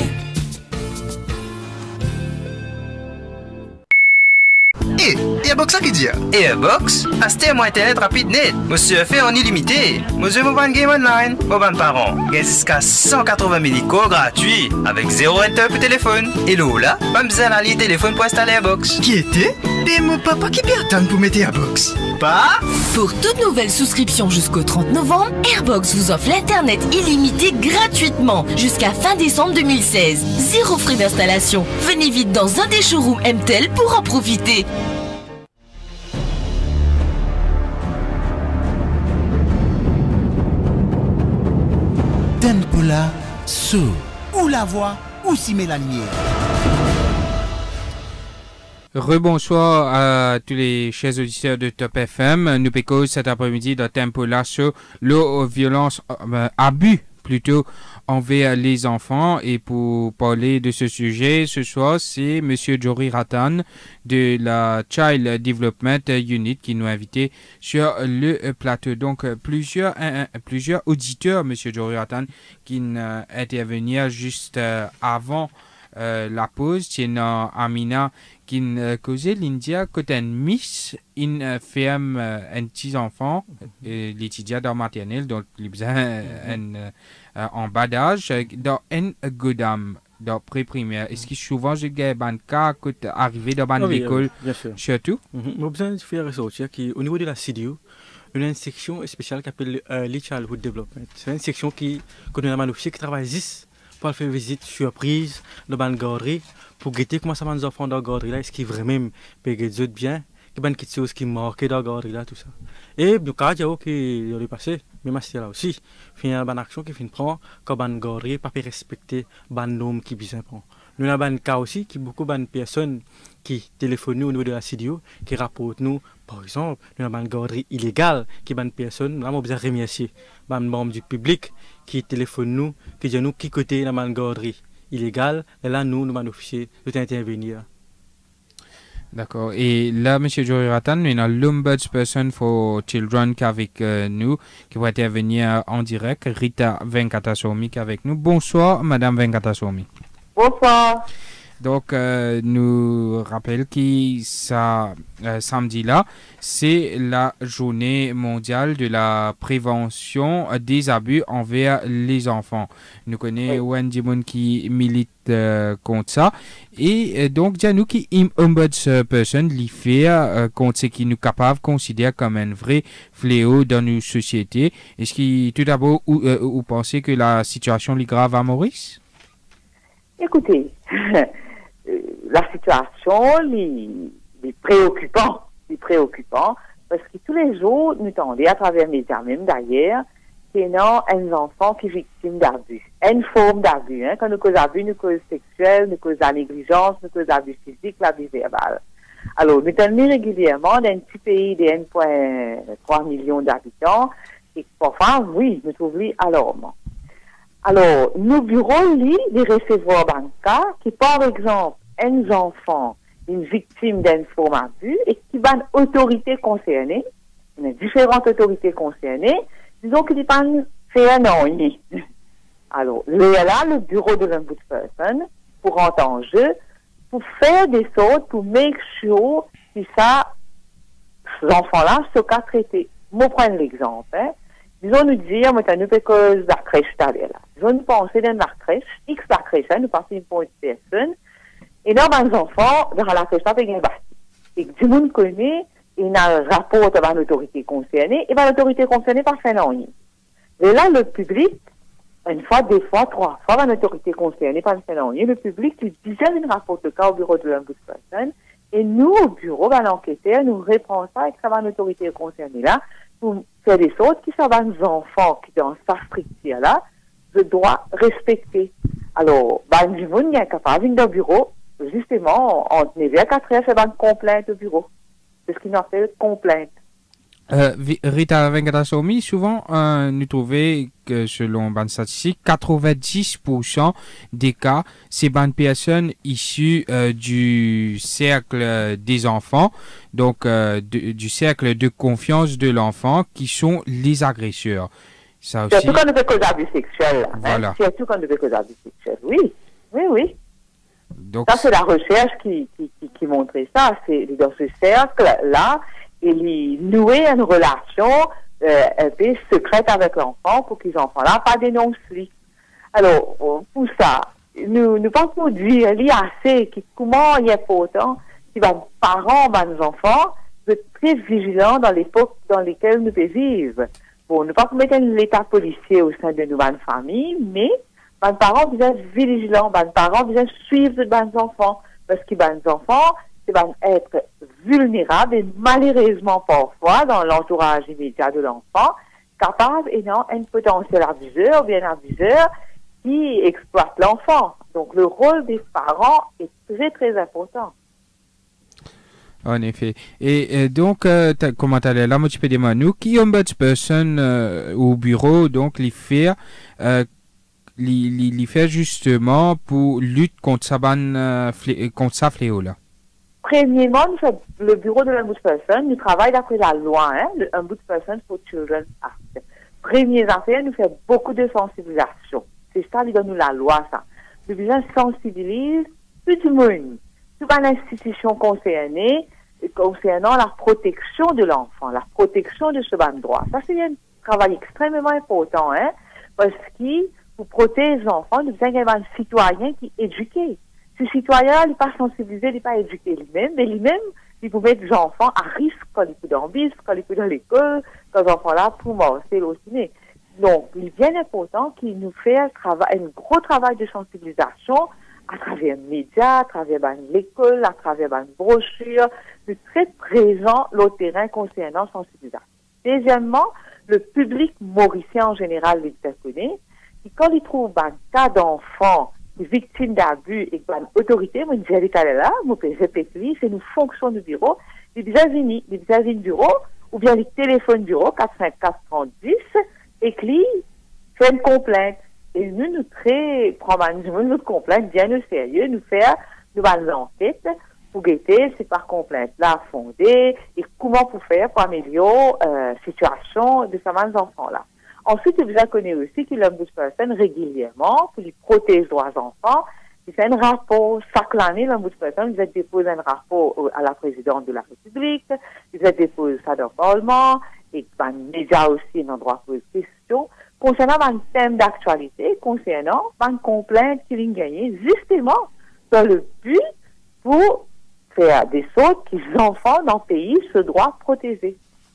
Airbox ça qui dit Airbox, acheter mon internet rapide net. Monsieur fait en illimité. Monsieur mobile game online, mobile parent. Gain jusqu'à 180 millicodes gratuit avec 0 inter pour téléphone. Et là, pas besoin d'aller téléphone pour installer Airbox. Qui était? Des mots papa qui perdent pour mettre Airbox. Pas? Pour toute nouvelle souscription jusqu'au 30 novembre, Airbox vous offre l'internet illimité gratuitement jusqu'à fin décembre 2016. Zéro frais d'installation. Venez vite dans un des showrooms MTEL pour en profiter. Tempola sous ou la voix ou s'y met la lumière. Rebonsoir à tous les chers auditeurs de Top FM. Nous pécons cet après-midi dans Tempola sur la violence, abus plutôt envers les enfants. Et pour parler de ce sujet, ce soir, c'est M. Jory Ratan de la Child Development Unit qui nous a invités sur le plateau. Donc, plusieurs auditeurs, M. Jory Ratan, qui intervenir juste avant la pause. C'est Amina qui causait l'India côté Miss une ferme un petit enfant l'étudiant dans maternelle donc il besoin en bas d'âge dans un godam dans pré-primaire. Est-ce que souvent je gagne un cas côté arrivé dans l'école surtout j'ai besoin de faire ressortir qu'au niveau de la CDU il y a une section spéciale qui s'appelle le Childhood Development. C'est une section qui qui travaille 10 pour faire visite surprise dans la galerie pour guetter comment ça va les enfants dans la galerie là, est-ce qu'ils vraiment payent bien, qu'il y a des choses qui marquent dans la galerie là, tout ça. Et le cas qui est passé, même à là aussi, il y a une action qui finit prendre quand la galerie pas respecter les normes qui besoin prendre. Nous avons un cas aussi qui beaucoup de personnes qui téléphonent nous au niveau de la CDU, qui rapportent nous, par exemple, nous avons une galerie illégale qui est une personne, nous avons besoin de remercier les membres du public qui téléphonent nous, qui disent nous qui côté la galerie illégale, et là nous avons officier de intervenir. D'accord. Et là, M. Jory Ratan, nous avons l'Ombudsperson for Children qui est avec nous, qui va intervenir en direct, Rita Venkatasomi qui est avec nous. Bonsoir, Madame Venkatasomi. Bonsoir. Donc, nous rappelons que samedi là, c'est la journée mondiale de la prévention des abus envers les enfants. Nous connaissons Wendy Moon qui milite contre ça. Et donc, nous qui ombudsperson lui fait contre ce qui nous capable de considérer comme un vrai fléau dans nos sociétés. Est-ce que tout d'abord, vous pensez que la situation est grave à Maurice? Écoutez, la situation est préoccupante, Parce que tous les jours, nous tendons à travers les médias, même d'ailleurs, qu'il y a un enfant qui est victime d'abus. Une forme d'abus. Hein. Quand nous causons d'abus, nous causons sexuel, nous causons la négligence, nous causons l'abus physique, l'abus verbal. Alors, nous tenons régulièrement dans un petit pays de 1,3 million d'habitants, et parfois, oui, nous trouvons alarmant. Alors, nos bureaux lisent des receveurs bancaires qui, par exemple, un enfant, une victime d'un forme d'abus, et qui va une autorité concernée, il y a différentes autorités concernées, disons qu'ils vont faire un an. Alors, là, le bureau de l'ombudsperson pour entrer en jeu, pour faire des sortes, pour make sure que ça, ces enfants-là, se cas traités. Moi, prends l'exemple, hein. Disons, nous dire, moi, nous fait cause de la crèche, là. Disons, nous pensons dans la crèche, X la crèche, hein, nous partons pour une personne, et là, les enfants, dans la crèche, il y a un bâti. Et que tout le monde connaît, il y a un rapport avec l'autorité concernée, et l'autorité concernée par fait non. Et là, le public, une fois, deux fois, trois fois, l'autorité concernée par fait non. Le public, il disait une rapport de cas au bureau de l'ombudsperson, et nous, au bureau, l'enquêteur, nous répondons ça avec l'autorité concernée là, pour faire des choses qui sont des enfants qui, dans sa structure là, je dois respecter. Alors, du monde, il y a capable d'un bureau, justement, entre 9h et 4h, c'est une complainte au bureau. C'est ce qu'on appelle complainte. Rita Venkatasomi, souvent, nous trouvons que selon les statistiques, 90% des cas, c'est des personnes issues du cercle des enfants, donc du cercle de confiance de l'enfant, qui sont les agresseurs. Ça aussi... Surtout quand on fait cause d'abus sexuels. Voilà. Hein? Surtout quand on fait cause d'abus sexuels. Oui, oui, oui. Donc, ça, c'est la recherche qui montrait ça. C'est dans ce cercle-là, il nouait une relation un peu secrète avec l'enfant pour que les enfants-là pas dénoncent. Alors, pour ça, nous pensons dire, il y a assez, comment il est important que les parents, les enfants, soient très vigilants dans l'époque dans laquelle nous vivons. Bon, nous ne pouvons pas mettre l'état policier au sein de nos familles, mais les parents doivent être vigilants, les parents doivent suivre les enfants, parce que les enfants, vont être vulnérables et malheureusement parfois dans l'entourage immédiat de l'enfant, capables et non un potentiel abuseur ou bien abuseur qui exploite l'enfant. Donc le rôle des parents est très très important. En effet. Et donc, comment tu allais là, moi tu peux dire, nous, qui ombudsperson au bureau, donc, les fait justement pour lutter contre ça fléau là? Premièrement, le bureau de l'ombudsperson, nous travaillons d'après la loi, hein, le Ombudsperson for Children's Act. Première affaire, nous faisons beaucoup de sensibilisation. C'est ça, nous donne la loi, ça. Nous devons sensibiliser tout le monde, toute l'institution concernée, concernant la protection de l'enfant, la protection de ce ban droit. Ça, c'est un travail extrêmement important, hein, parce que pour protéger les enfants, nous devons avoir un citoyen qui est éduqué. Ce citoyen, il n'est pas sensibilisé, il n'est pas éduqué lui-même, mais lui-même, il peut mettre les enfants à risque quand il est dans le bus, quand il est dans l'école, quand les enfants-là pour morcer au ciné. Donc, il est bien important qu'il nous fasse un gros travail de sensibilisation à travers les médias, à travers l'école, à travers les brochures, de très présent le terrain concernant la sensibilisation. Deuxièmement, le public mauricien en général le connaît, et quand il trouve un cas d'enfant victimes d'abus et par l'autorité, moi, je dis là, moi, je répète, c'est une fonction du bureau, les vis-à-vis du bureau, ou bien les téléphones bureau, 454-30-10, et qui fait une complainte. Et nous prenons notre complainte bien au sérieux, nous allons l'enquête pour guetter, c'est par complainte là fondée, et comment pour faire pour améliorer la situation de ces enfants-là. Ensuite, il vous a connu aussi que l'ombudsperson régulièrement, pour les protéger les droits des enfants, il fait un rapport, chaque année, l'ombudsperson, il dépose un rapport à la présidente de la République, il dépose ça dans le Parlement, et les médias aussi, un endroit pour les questions, concernant un thème d'actualité, concernant une complainte qui vient gagner, justement, dans le but pour faire des choses que les enfants dans le pays se doivent protéger.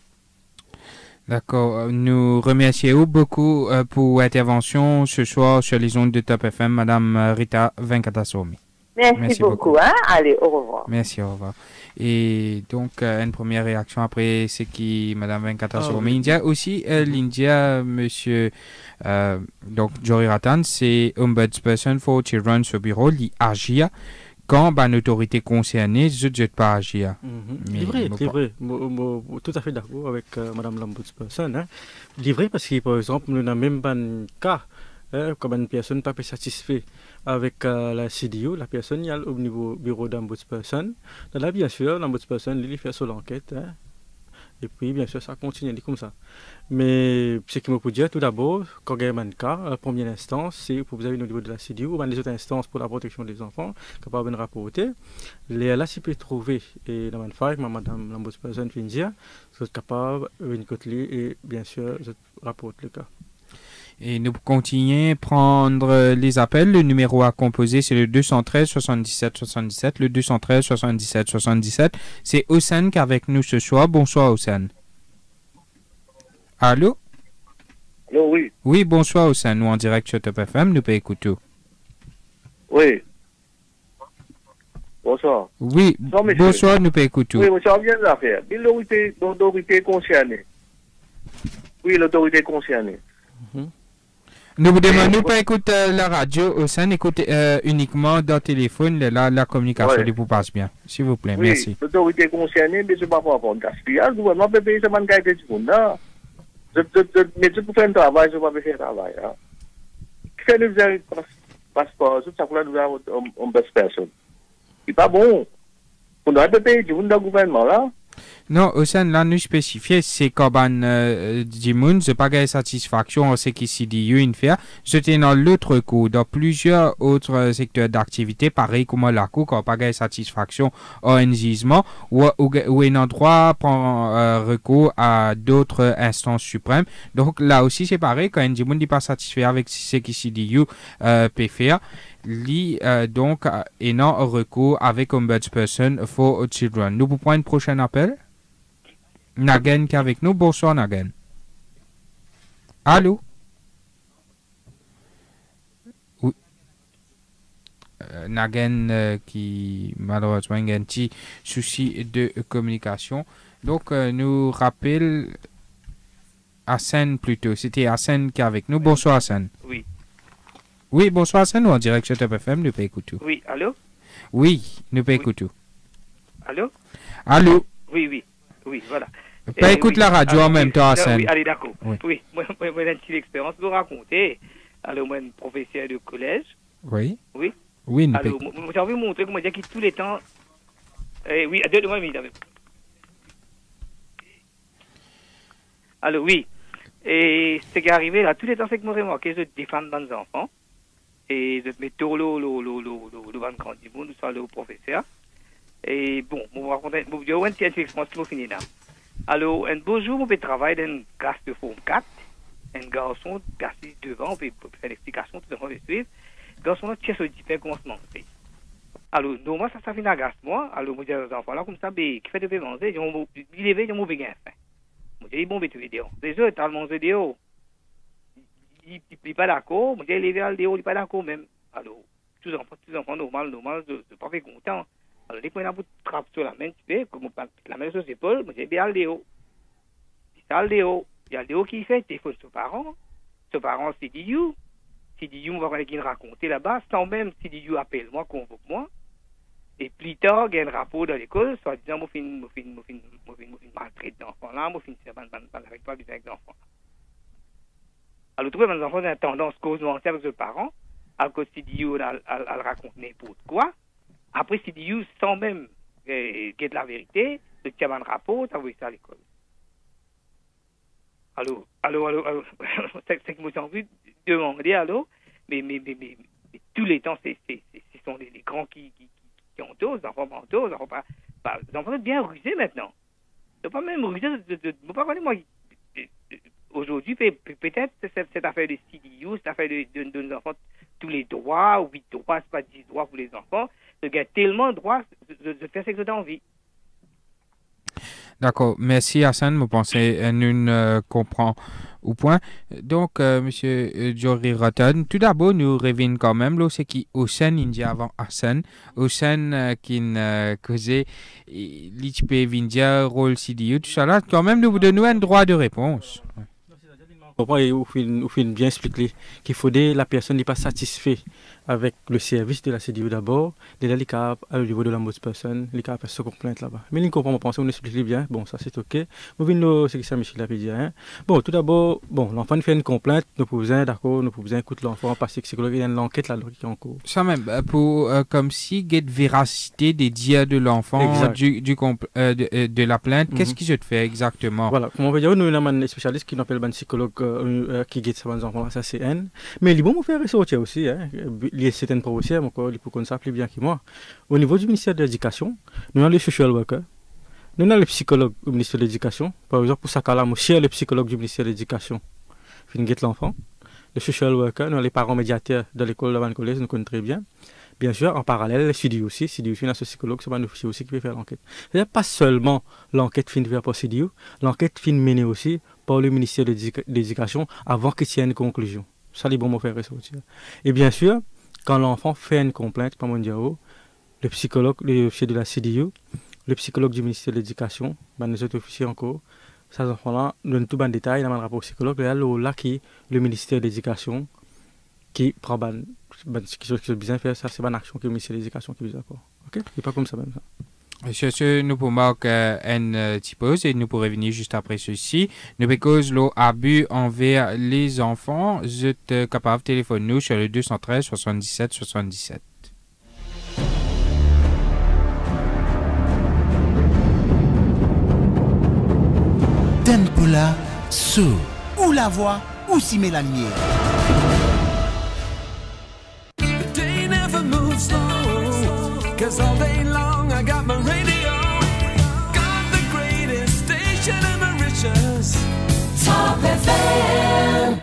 D'accord. Nous remercions beaucoup pour l'intervention ce soir sur les ondes de Top FM, Madame Rita Venkatasomi. Merci beaucoup. Hein? Allez, au revoir. Merci, au revoir. Et donc, une première réaction après ce qui, Madame 24 heures. Mais India aussi, l'India, Monsieur, donc, Jory Ratan, c'est Ombudsperson for Children au bureau, l'AGIA. Quand une autorité concernée, je ne jette pas agir. C'est vrai. Tout à fait d'accord avec Madame l'Ombudsperson. Hein. C'est vrai parce que, par exemple, nous n'avons même pas un cas, comme une personne n'est pas satisfaite avec la CDU, la personne y a au niveau bureau d'Ombudsperson. Là, bien sûr, l'Ombudsperson, il fait sur l'enquête. Hein. Et puis, bien sûr, ça continue comme ça. Mais ce que je peux dire, tout d'abord, quand il y a un cas, la première instance, c'est pour vous avez au niveau de la CDU ou les autres instances pour la protection des enfants, capables de rapporter. Là, si vous pouvez trouver, et dans le fait, Madame l'Ombudsperson vient dire, vous êtes capable de venir et bien sûr, vous rapportez le cas. Et nous continuons à prendre les appels. Le numéro à composer, c'est le 213 77 77. Le 213 77 77. C'est Hossein qui est avec nous ce soir. Bonsoir, Hossein. Allô? Allô, oui. Oui, bonsoir, Hossein. Nous en direct sur Top FM. Nous pouvons écouter. Oui. Bonsoir. Oui, bonsoir, nous pouvons écouter. Oui, monsieur, bien des affaires. L'autorité concernée. Oui, l'autorité concernée. Nous vous demandons pas écouter la radio, au sein écoutez uniquement dans le téléphone, là la communication vous passe bien. S'il vous plaît, merci. Oui, l'autorité concernée, mais je ne sais pas pour gaspillage, le gouvernement peut payer seulement quelques secondes. Mais je peux faire un travail, je ne peux pas faire un travail. Qu'est-ce que nous avons passeport, tout ça pour nous avons une best personne. C'est pas bon. On doit payer du gouvernement là. Non, au sein là, nous spécifions, c'est quand du monde, je pas de satisfaction en ce qui s'y dit une faire. J'étais dans l'autre coup, dans plusieurs autres secteurs d'activité, pareil comme la cour, quand pas de satisfaction en un gisement, ou un endroit prend recours à d'autres instances suprêmes. Donc là aussi, c'est pareil, quand un monde n'est pas satisfait avec ce qui s'y dit peut faire. Donc, ayant recours avec Ombudsperson for Children. Nous vous prenons un prochain appel. Nagen qui est avec nous. Bonsoir, Nagen. Allô? Oui. Nagen qui, malheureusement, a un petit souci de communication. Donc, nous rappelle Hassan plutôt. C'était Hassan qui est avec nous. Bonsoir, Hassan. Oui. Oui, bonsoir, c'est nous en direct sur Top FM, nous pouvons écouter. Oui, allô? Oui, nous pouvons écouter. Allô? Allô? Oui, voilà. Pas écoute la radio en même temps, Hassan. Oui, allez, d'accord. Oui, moi, j'ai une petite expérience de raconter. Alors, moi, un professeur de collège. Oui. Oui. Oui, nous alors, j'ai envie de montrer comment dire que tous les temps... oui, deux-moi une minute. Alors, oui. Et ce qui est arrivé là, tous les temps, c'est que moi, remarqué, je défends dans les enfants. Et je mets tout le ban grand du monde, ça, le professeur. Et bon, je vais vous raconter, je vais vous dire une expérience qui m'a fini là. Alors, un beau jour, on peut travailler dans une classe de forme 4. Un garçon, assis devant, on peut faire l'explication, tout le monde le suivre. Le garçon, là, tient sur le différent commencement. Alors, normalement, ça fait un agacement. Alors, je dis aux enfants là, comme ça, qui fait de manger, ils ont levé, ils ont bien faim. Je dis, bon, tu veux dire, déjà, tu as mangé dehors. Il n'est pas d'accord, je dis, il est levé dehors, il n'est pas d'accord même. Alors, tous les enfants, normal, je ne suis pas fait content. Alors, dès qu'on a un bout de trappe sur la main, tu fais, comme la main sur ses épaules, je dis, bien, il est dehors. Il est dehors. Il y a Léo qui fait téléphone sur parents. Ce parent, c'est Diou. Si Diou, on va raconter là-bas, sans même si Diou appelle moi, convoque moi. Et plus tard, il y a un rapport dans l'école, soit disant, moi, je maltraite d'enfants là, moi, je n'arrive pas avec d'enfants. Alors, trouver les enfants ont une tendance causement avec le parent, alors que si Diou, elle raconte n'importe quoi. Après, si Diou, sans même qu'il de la vérité, le tient un rapport, tu as vu ça à l'école. Allô, c'est que moi j'ai envie de demander, allô, mais tous les temps, ce sont les grands qui ont tort, les enfants pas tort, les enfants sont bien rusés maintenant. Ils ne sont pas même rusés, moi, aujourd'hui, peut-être cette affaire de CDU, cette affaire de nos enfants, tous les droits, 8 droits, c'est pas 10 droits pour les enfants, il y a tellement de droits de faire ce que j'ai envie. D'accord. Merci, Hassan. Vous pensez, nous comprenons au point. Donc, monsieur Jory Rotten, tout d'abord, nous revenons quand même, là, c'est qui, au sein India avant Hassan, au sein qui causait l'ITP India, rôle CDU, tout ça là, quand même, nous vous donnons un droit de réponse. Et vous finissez bien expliquer qu'il faut que la personne n'est pas satisfaite avec le service de la CDU d'abord, et là, il est au niveau de la mode personne, il est capable de faire ce complainte là-bas. Mais il comprend, on pense, on explique bien, bon, ça c'est ok. Vous venez ce que ça Michel a pu dire. Hein? Bon, tout d'abord, bon, l'enfant fait une complainte, nous pouvons, d'accord, nous pouvons écouter l'enfant parce que le psychologue, il y a une enquête là qui est en cours. Ça même, pour, comme si il y a de véracité des dires de l'enfant, de la plainte, qu'est-ce qu'il se fait exactement? Voilà, comme on veut dire, nous avons un spécialiste qui appelle un psychologue qui guide ces enfants, ça c'est N. Mais il est bon de faire ressortir aussi, hein. Il y a certaines professeurs, il faut qu'on s'appelle bien que moi. Au niveau du ministère de l'Éducation, nous avons les social workers, nous avons les psychologues au ministère de l'Éducation. Par exemple, pour ça, moi, je suis le psychologue du ministère de l'Éducation, qui guide l'enfant. Les social workers, nous avons les parents médiateurs de l'école de la collège, nous connaissons très bien. Bien sûr, en parallèle, les CDU aussi, nous avons ce psychologue, c'est un officier aussi qui peut faire l'enquête. C'est-à-dire pas seulement l'enquête fin faite par CDU, l'enquête fin menée aussi par le ministère de l'Éducation avant qu'il y ait une conclusion. Ça, les bons mots faire ressortir. Et bien sûr, quand l'enfant fait une complainte, comme on dit, le psychologue, le officier de la CDU, le psychologue du ministère de l'Éducation, les autres officiers encore, ces enfants-là, donnent tout en détail, dans le rapport au psychologue, là qui le ministère de l'Éducation qui prend ce qui est bien fait, ça c'est une action que le ministère de l'Éducation qui vous accorde. Ok? C'est pas comme ça même ça. Monsieur, nous pouvons marquer une petite pause et nous pourrons revenir juste après ceci. Nous parce l'abus envers les enfants, vous êtes capable de téléphoner nous sur le 213 77 77. Tempula, sous, ou la voix, ou si mélanie. The day never moves slow, 'cause all day long I got my radio. Got the greatest station in Mauritius, Top FM.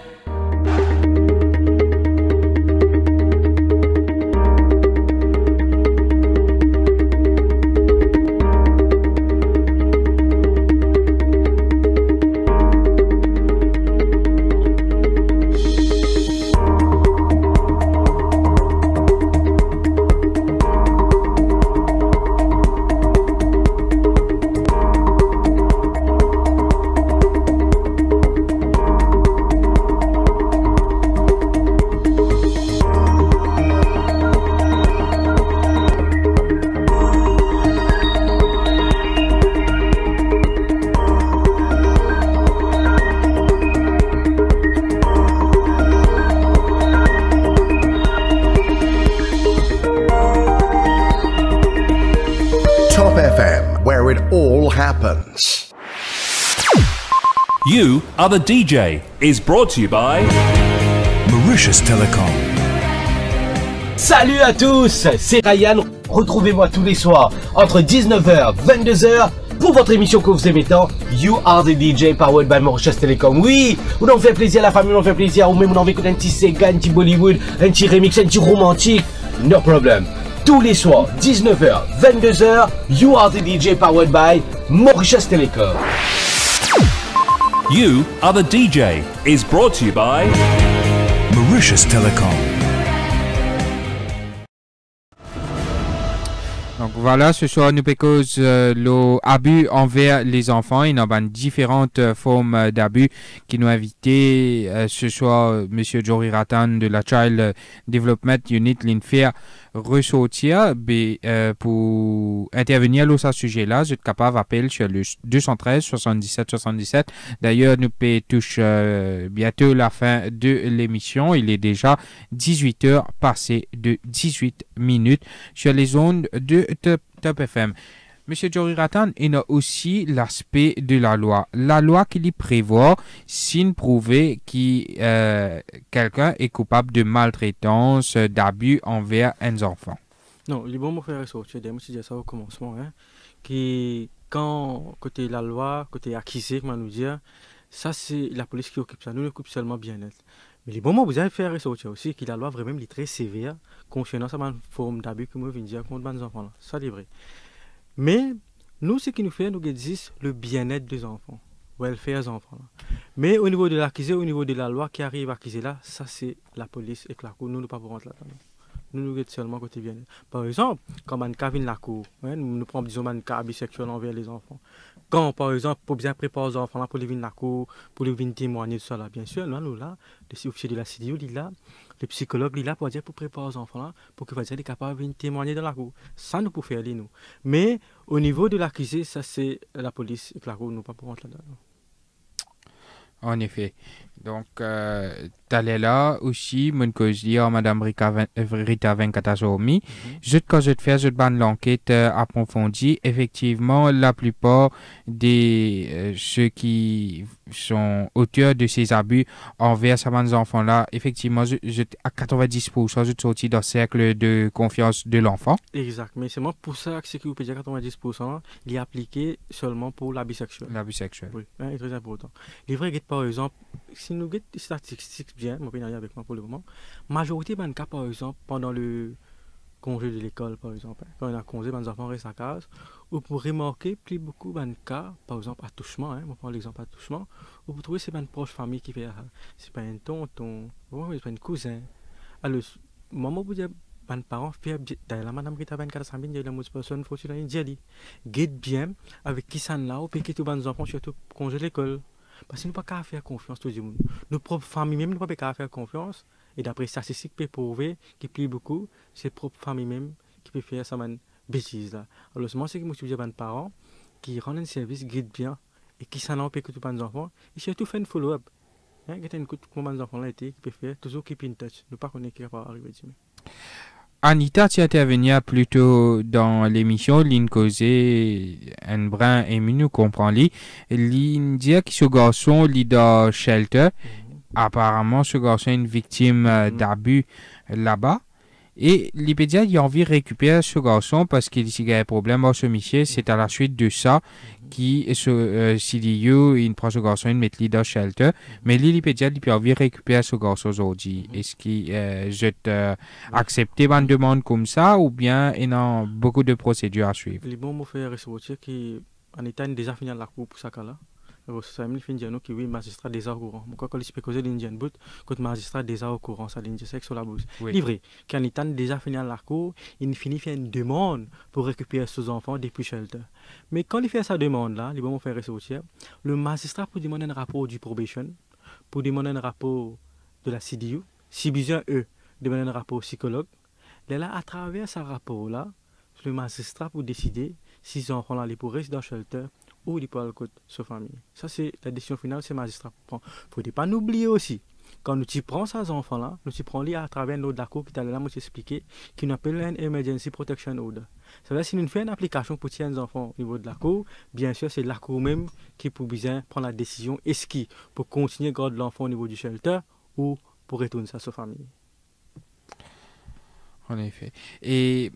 Where it all happens. You Are the DJ is brought to you by Mauritius Telecom. Salut à tous, c'est Ryan. Retrouvez-moi tous les soirs entre 19h et 22h pour votre émission que vous aimez tant, You Are the DJ powered by Mauritius Telecom. Oui, on en fait plaisir à la famille, on en fait plaisir, ou même on en fait écouter un petit Sega, un petit Bollywood, un petit remix, un petit romantique. No problem. Tous les soirs, 19h, 22h, You Are the DJ powered by Mauritius Telecom. You Are the DJ is brought to you by Mauritius Telecom. Donc voilà, ce soir nous cause l'abus envers les enfants. Il y a différentes formes d'abus qui nous ont invité ce soir Monsieur Jory Rotten de la Child Development Unit l'INFER ressortir pour intervenir sur ce sujet-là. Vous êtes capable d'appeler sur le 213 77 77. D'ailleurs, nous touchons bientôt la fin de l'émission. Il est déjà 18h passé de 18 minutes sur les ondes de Top FM. Monsieur Jory Rotten, il y a aussi l'aspect de la loi. La loi qui lui prévoit, s'il prouve que quelqu'un est coupable de maltraitance, d'abus envers un enfant. Non, les bons mots faire ressortir, moi je dis ça au commencement, hein, qui quand côté la loi, côté accusé, comment nous dire, ça c'est la police qui occupe ça, nous occupe seulement bien-être. Mais les bons mots, vous avez fait ressortir aussi que la loi vraiment est très sévère concernant cette forme d'abus que moi viens dire contre les enfants là, ça c'est vrai. Mais nous, ce qui nous fait, nous disons le bien-être des enfants. welfare des enfants. Mais au niveau de l'accusé, au niveau de la loi qui arrive à accuser là, ça c'est la police et la cour. Nous ne pouvons pas rentrer là-dedans. Nous sommes seulement côté bien. Par exemple, quand on vient la cour, nous prenons disons un cas bisexuel envers les enfants. Quand par exemple, pour bien préparer les enfants là, pour les venir la cour, pour les venir témoigner de ça là, bien sûr, nous là, les officiers de la CDU, là, le psychologue là pour dire pour préparer les enfants là, pour que les capables de venir témoigner dans la cour. Ça nous peut faire nous. Mais au niveau de l'accusé, ça c'est la police et la cour, nous ne pouvons pas rentrer là-dedans. En effet. Donc, t'allais là aussi, mon que je dis à Madame Rita Venkatasomi, quand je te fais l'enquête approfondie, effectivement, la plupart des ceux qui sont auteurs de ces abus envers ces enfants-là, effectivement, à 90%, je suis sorti dans le cercle de confiance de l'enfant. Exact, mais c'est moi pour ça que ce que vous pouvez dire 90%, il est appliqué seulement pour l'abus sexuel. L'abus sexuel. Oui, c'est très important. Les vrais par exemple, si nous avons des statistiques bien, mon pays avec moi pour le moment, majorité de cas par exemple pendant le congé de l'école par exemple, quand on a congé, les enfants restent à casa, ou pour remarquer plus beaucoup de cas, par exemple attouchement, on prend l'exemple attouchement, ou pour trouver c'est une proche famille qui fait, c'est pas un tonton, c'est pas un cousin. Alors, maman vous dit les parents font d'ailleurs la madame qui t'a 24 ans, il y a la personne faut sur une diali, guide bien avec qui ça là, ou puis qui tous les enfants surtout congé de l'école. Parce que nous ne pouvons pas faire confiance tout le monde. Nos propres familles même ne peuvent pas faire confiance. Et d'après statistiques, peut prouver qu'il plaît beaucoup, c'est les propres familles même qui peuvent faire ça bêtise là. Alors moi c'est que moi je dis à mes parents qui rendent un service, guident bien et qui s'en empêchent que tous les enfants et surtout fait une follow-up. Qui est une écoute comment les enfants là été qui peuvent faire toujours keep in touch. Ne pas connaître qui va arriver demain. Anita, tu intervenir plutôt dans l'émission, l'in causé un brin et nous comprend li. L'in dire que ce garçon lit dans shelter. Apparemment, ce garçon est une victime d'abus là-bas. Et l'Ipédia, il a envie de récupérer ce garçon parce qu'il y a un problème à ce monsieur. C'est à la suite de ça qui CDU, il prend ce garçon, il met lui dans shelter. Mais l'Ipédia, il a envie de récupérer ce garçon aujourd'hui. Est-ce qu'il accepter une demande comme ça ou bien il y a beaucoup de procédures à suivre? Les bons mots faire ressortir qui en état déjà fini la cour pour ça là. Ça me fait dire que oui, magistrat déjà au courant. Pourquoi quand il se peut causer l'Indian boot, quand magistrat déjà au courant, ça l'Indian sexe sur la bouche. Livré, quand il est déjà fini la cour, il finit faire une demande pour récupérer ses enfants depuis shelter. Mais quand il fait sa demande là, il va me faire ressortir, le magistrat peut demander un rapport du probation, pour demander un rapport de la CDU, si besoin eux, demander un rapport psychologue. Là, à travers ce rapport là, le magistrat peut décider si ces enfants là les pourraient rester dans shelter ou il peut aller côté sa famille. Ça c'est la décision finale, c'est le magistrat qui prend. Il ne faut pas oublier aussi, quand nous prenons ces enfants-là, nous prenons à travers l'ordre de la cour qui t'a là expliqué, qui nous appelle un Emergency Protection Order. Ça veut dire que si nous faisons une application pour tirer les enfants au niveau de la cour, bien sûr c'est la cour même qui peut bien prendre la décision, est-ce qu'il peut continuer à garder l'enfant au niveau du shelter ou pour retourner à sa famille. En effet. Et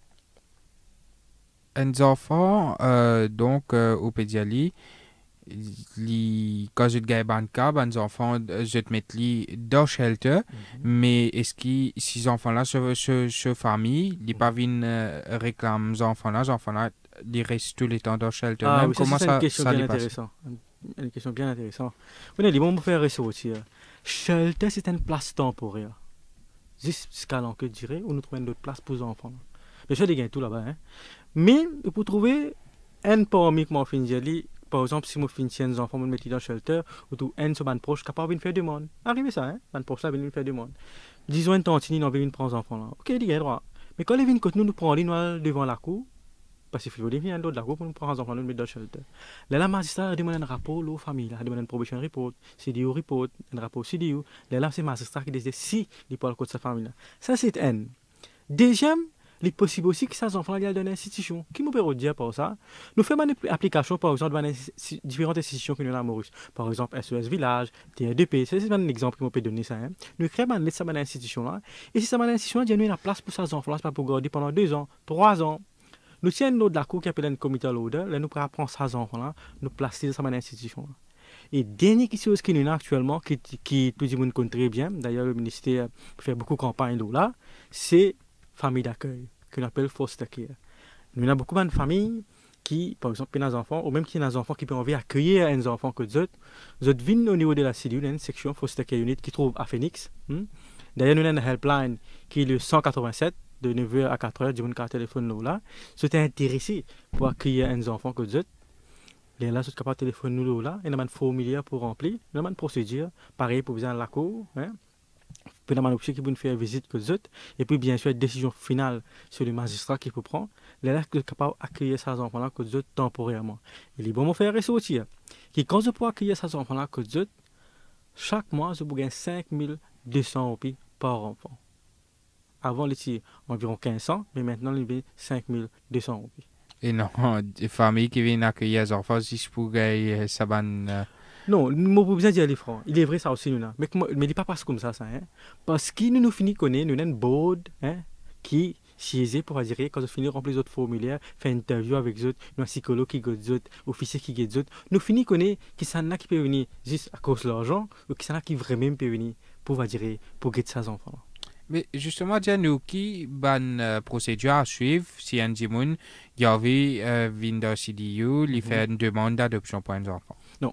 les enfants, donc, au pédiali, quand je gagne banca, les enfants, je te mets dans le shelter, mais est-ce que ces enfants-là, ce famille, ils pas viennent réclamer les enfants-là, ils restent tout le temps dans le shelter. Ah, même oui, comment c'est ça, une question ça bien passe? intéressante. Une question bien intéressante. On a dit, bon, on faire ressortir. Shelter, c'est une place temporaire. Jusqu'à l'an que je dirais, où nous trouvons d'autres places pour les enfants. Bien sûr, il y a tout là-bas. Hein. Mais pour trouver un parmi que moi finis, par exemple, si moi finis un enfant, je me mets dans le shelter, ou tout un sur ban proche capable de faire demande. Arrive ça, hein? Ban proche là vient faire demande. Disons un tantini n'en vient prendre enfant là. OK, il y a droit. Mais quand il vient quand nous prenons les devant la cour, parce qu'il faut venir de la cour pour nous prendre enfant nous mettre dans le shelter. Là la magistrat demande un rapport aux familles, là demande un probation report, CDU report, un rapport CDU. Là c'est magistrat qui décide si il parle de sa famille là. Ça c'est un. Deuxième, il est possible aussi que ces enfants-là aillent dans une institution. Qui nous peut dire par ça? Nous faisons une application, par exemple, dans différentes institutions que nous avons à Maurice. Par exemple, SOS Village, TR2P, c'est un exemple qui peut donner ça. Hein. Nous créons une institution-là. Et si cette institution-là, il y a une place pour ces enfants-là, c'est pas pour garder pendant 2 ans, 3 ans. Nous tiens l'autre de la cour qui appelle un comité l'ordre, là nous pourrons prendre ces enfants-là, nous placer dans cette institution-là. Et dernière chose qui nous a actuellement, qui tout le monde connaît très bien, d'ailleurs le ministère fait beaucoup de campagnes là, c'est famille d'accueil, qu'on appelle foster care. Nous avons beaucoup de familles qui, par exemple, ont des enfants, ou même qui ont des enfants qui peuvent envie accueillir un enfant que d'autres viennent au niveau de la cellule, une section foster care unit qui trouve à Phoenix. D'ailleurs, nous avons une helpline qui est le 187 de 9h à 4h, du monde qui a téléphone là. Si tu es intéressé pour accueillir un enfant que d'autres, là, si tu as téléphone nous là, il y a un formulaire pour remplir, il y a une procédure, pareil pour besoin de la cour. Puis il y a un option qui peut faire visite que d'autres, et puis bien sûr, décision finale sur le magistrat qui peut prendre. Là, tu es capable d'accueillir ces enfants-là que d'autres temporairement. Il est bon de faire ressortir. Qui, quand je peux accueillir ces enfants-là que d'autres, chaque mois, je peux gagner 5200 roupies par enfant. Avant, il était environ 1500, mais maintenant, il est 5200 roupies. Et non, des familles qui viennent accueillir les enfants, si je pourrais ça Non, nous avons besoin de dire les francs. Il est vrai, ça aussi, nous. Mais il n'est pas parce comme ça. Hein? Parce que nous finissons connaître, nous avons un board qui siège pour dire, quand nous finissons remplir les autres formulaires, faire une interview avec les autres, nous avons un psychologue qui guide les autres, officier qui guide les autres. Nous finissons connaître qui s'en a qui peut venir juste à cause de l'argent, ou qui s'en a qui vraiment peut venir pour dire, pour guider ces enfants. Mais justement, dis-nous qui bonne procédure à suivre si un Jimoun y avait vient CDU, il fait une demande d'adoption pour un enfant. Non.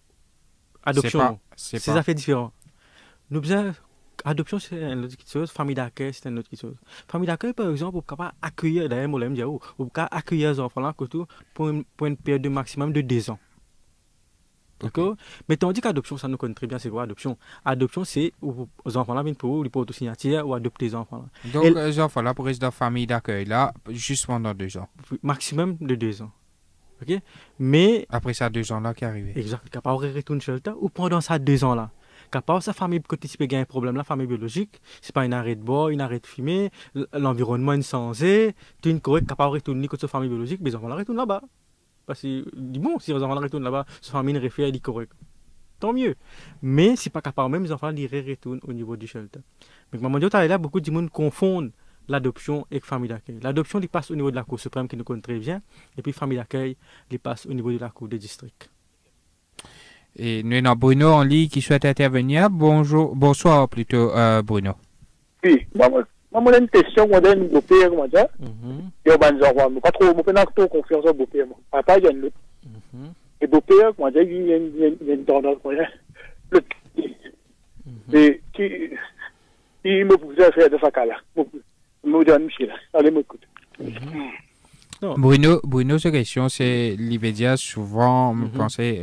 Adoption, c'est ça fait différent. Nous besoin adoption c'est une autre chose, famille d'accueil c'est une autre chose. Famille d'accueil par exemple, vous pouvez accueillir d'ailleurs moi l'aime dire vous pouvez accueillir les enfants là pour une période de maximum de 2 ans. D'accord? Mais tandis qu'adoption, ça nous connaît très bien, c'est quoi adoption? Adoption, c'est aux enfants là viennent pour vous, ils peuvent auto-signature ou adopter les enfants là. Donc, les enfants là, pour rester dans la famille d'accueil là, juste pendant 2 ans. Maximum de 2 ans. Ok? Mais. Après ça, 2 ans là qui arrivent. Exact. Capable de retourner chez ou pendant ça 2 ans là. Capable, sa famille, côté si peut gagner un problème, la famille biologique, c'est pas une arrêt de boire, une arrêt de fumer, l'environnement est changé, tu es correct, capable de retourner côté sa famille biologique, mais les enfants là retournent là-bas. Parce que, bon, si les enfants retournent là-bas, sa famille réfère, elle est correcte. Tant mieux. Mais si pas capable, même les enfants ils retournent au niveau du shelter. Mais comme je disais là, beaucoup de monde confondent l'adoption et la famille d'accueil. L'adoption, il passe au niveau de la Cour suprême qui nous connaît très bien, et puis la famille d'accueil, il passe au niveau de la Cour des districts. Et nous avons Bruno en ligne qui souhaite intervenir. Bonsoir plutôt, Bruno. Oui, moi, j'ai une question, moi, j'ai un beau-père, moi, j'ai. Il y a des enfants, pas trop, moi, pas trop confiance au beau-père, moi. Papa, il y a une autre. Et beau-père, moi, j'ai une tendance, moi, l'autre. Et qui me poussait faire de sa cas là. Me donne, Michel, allez, m'écoute. Bruno, cette question, c'est l'immédiat, souvent, me pensez,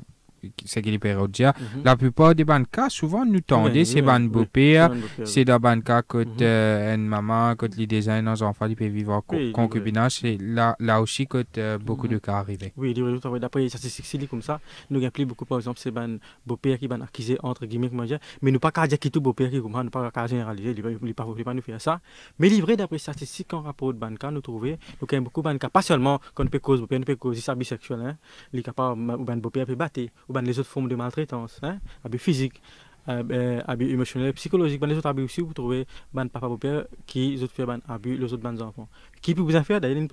c'est qu'il peut dire. La plupart des banques, souvent, nous tendons, c'est ban beau-père, c'est dans banque quand une maman, quand les designs nos enfants, ils peuvent vivre en concubinage, c'est là aussi que beaucoup de cas arrivent. Oui, d'après les statistiques, c'est comme ça. Nous avons beaucoup, par exemple, c'est ban beau-père qui ban accusé entre guillemets, mais nous pas qu'à dire qu'il tout beau-père qui comprend, nous pas qu'à généraliser, il ne pas nous faire ça. Mais livré d'après les statistiques en rapport de banque, nous trouvons, nous avons beaucoup de banques, pas seulement quand on peut cause beau-père, nous peut causer abus sexuel, les capables, ou ban beau-père peut battre, ou ban les autres formes de maltraitance, abus physique, abus émotionnel, psychologique, les autres abus aussi, vous trouvez ban papa beau-père qui autres fait ban abus, les autres ban enfants. Qui peut vous en faire d'ailleurs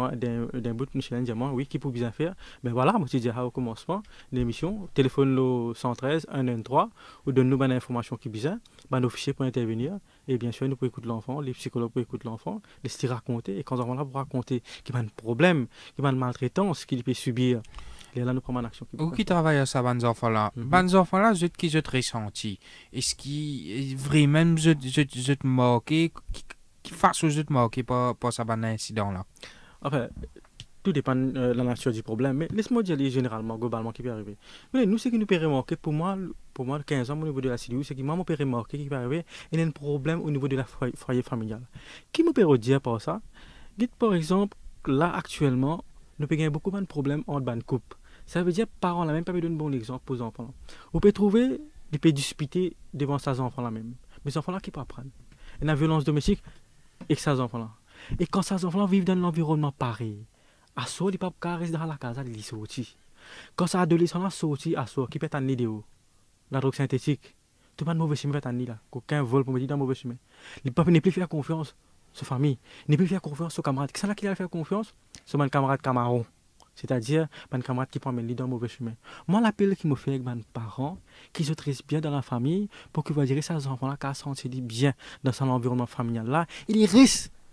d'un bout de diamant, oui, qui peut vous en faire. Ben voilà, moi je dis au commencement de l'émission, téléphone le 113 113 ou donne-nous une information qui bizarre, ban officier pour intervenir et bien sûr nous pouvons écouter l'enfant, les psychologues peuvent écouter l'enfant, les styles raconter et quand on va raconter qu'il y a un problème, qu'il y a une maltraitance qu'il peut subir. Et là, nous prenons une action. Ou qui travaille à ces bons enfants-là? Bons enfants-là, je qui je te ressenti. Est-ce qu'ils vraiment je te marqué, qui fasse je te marqué par ce bon incident-là? Enfin, tout dépend de la nature du problème, mais laisse-moi dire généralement, globalement, qui peut arriver. Mais nous, ce qui nous peut remarquer, pour moi, 15 ans au niveau de la CDU, c'est que moi, je peux remarquer qu'il peut arriver, il y a un problème au niveau de la foyer familial. Qui me peut dire par ça? Dites par exemple, là, actuellement, nous avons beaucoup de problèmes entre les couples. Ça veut dire que les parents n'ont même pas donné un bon exemple pour les enfants. On peut trouver des pays disputés devant ces enfants-là même. Mais ces enfants-là qui peuvent apprendre. Il y a une violence domestique avec ces enfants-là. Et quand ces enfants-là vivent dans un environnement pareil, à soi, ils ne peuvent pas rester dans la casa, ils sortent. Quand ces adolescents-là sortent à soi, qui peut être en idéo, la drogue synthétique, tout le monde mauvais chemin peut être en là. Aucun vol pour me dire dans mauvais chemin. Ils ne peuvent plus faire confiance sur la famille. Ils ne peuvent plus faire confiance aux camarades. Qui est-ce qui va faire confiance? C'est mon camarade Camaron. C'est-à-dire, un camarade qui prend mes dans le mauvais chemin. Moi, l'appel qui me fait avec mes parents, qui se traitent bien dans la famille, pour que vous dire ces enfants-là, qui se sentent bien dans son environnement familial-là, ils risquent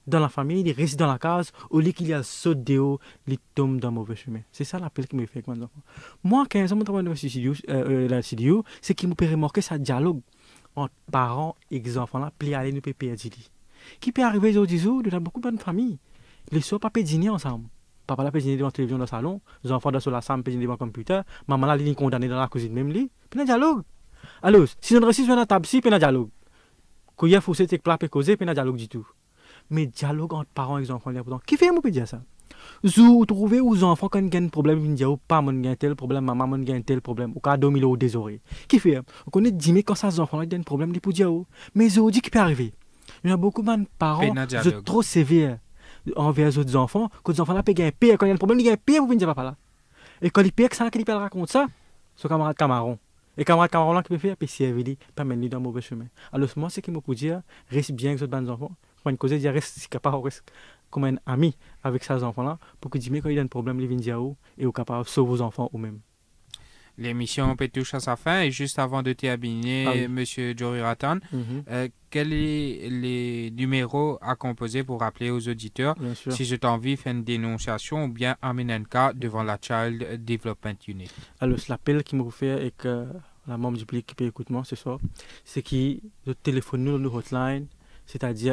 dans la famille, il reste dans la case, au lieu qu'il y a le saut de haut, il tombe dans le mauvais chemin. C'est ça l'appel qui me fait avec mes enfants. Moi, 15 ans, je travaille dans la studio, c'est qu'il me peut remarquer ce dialogue entre parents et les enfants là, puis aller nous payer qui peut arriver aujourd'hui, il y a beaucoup de familles. Les soirs, pas dîner ensemble. Papa là peut dîner devant la télévision dans le salon, les enfants dans la salle peut dîner devant le computer, maman là, il est condamné dans la cuisine même lit, puis il y a dialogue. Alors, si on réussit sur la table, puis il y a dialogue. Quand il y a foussé tes plats, puis causer, puis il y a dialogue du tout. Mais dialogue entre parents et les enfants, qui fait, moi, peut dire ça? Vous trouvez aux enfants quand ils ont un problème, ils disent, pas mon gain tel problème, maman mon gain tel problème, ou quand dormir au désoré. Qui fait? On connaît 10 000 quand ça, les enfants ont un problème, ils peuvent dire, mais ils ont dit qu'il peut arriver. Il y a beaucoup de parents qui sont trop sévères envers les autres enfants, quand les enfants là payent un pire, quand il y a un problème, ils ont un pire, vous venez dire papa là. Et quand ils payent, ça, qu'ils racontent ça, son camarade Camaron. Et camarade Camaron là qui peut faire, puis si il pas mener dans le mauvais chemin. Alors, moi, c'est qu'il me peut dire, reste bien avec les autres enfants. Quand une cause, dire, reste capable, reste comme un ami avec ces enfants-là, pour que quand il y a un problème, ils viennent dire et au capable de sauver vos enfants eux-mêmes. L'émission peut toucher à sa fin et juste avant de terminer, M. Jory Ratan, quels sont les numéros à composer pour rappeler aux auditeurs si j'ai envie de faire une dénonciation ou bien amener un cas devant la Child Development Unit? Alors, l'appel qui me fait et que la membre du public qui peut écouter moi ce soir, c'est qu'il téléphone nous dans le hotline, c'est-à-dire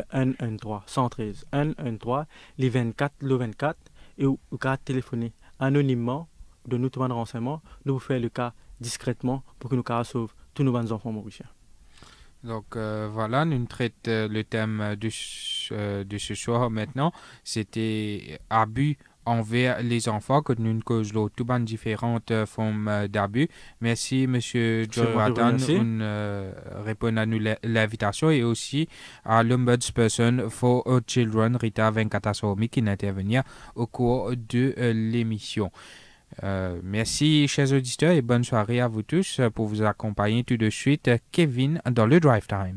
113, les 24, le 24, et au cas téléphoner anonymement. De nous trouver de renseignements, nous vous faire le cas discrètement pour que nous sauvions tous nos bons enfants mauriciens. Donc voilà, nous traitons le thème de ce soir maintenant. C'était abus envers les enfants, que nous causons toutes les différentes formes d'abus. Merci M. Joratan de répondre à l'invitation et aussi à l'Ombudsperson for Children, Rita Venkatasomi, qui intervenir au cours de l'émission. Merci chers auditeurs et bonne soirée à vous tous. Pour vous accompagner tout de suite, Kevin dans le Drive Time.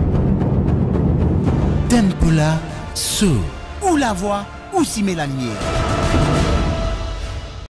Tempula, sous, ou la voix, ou si Mélanie.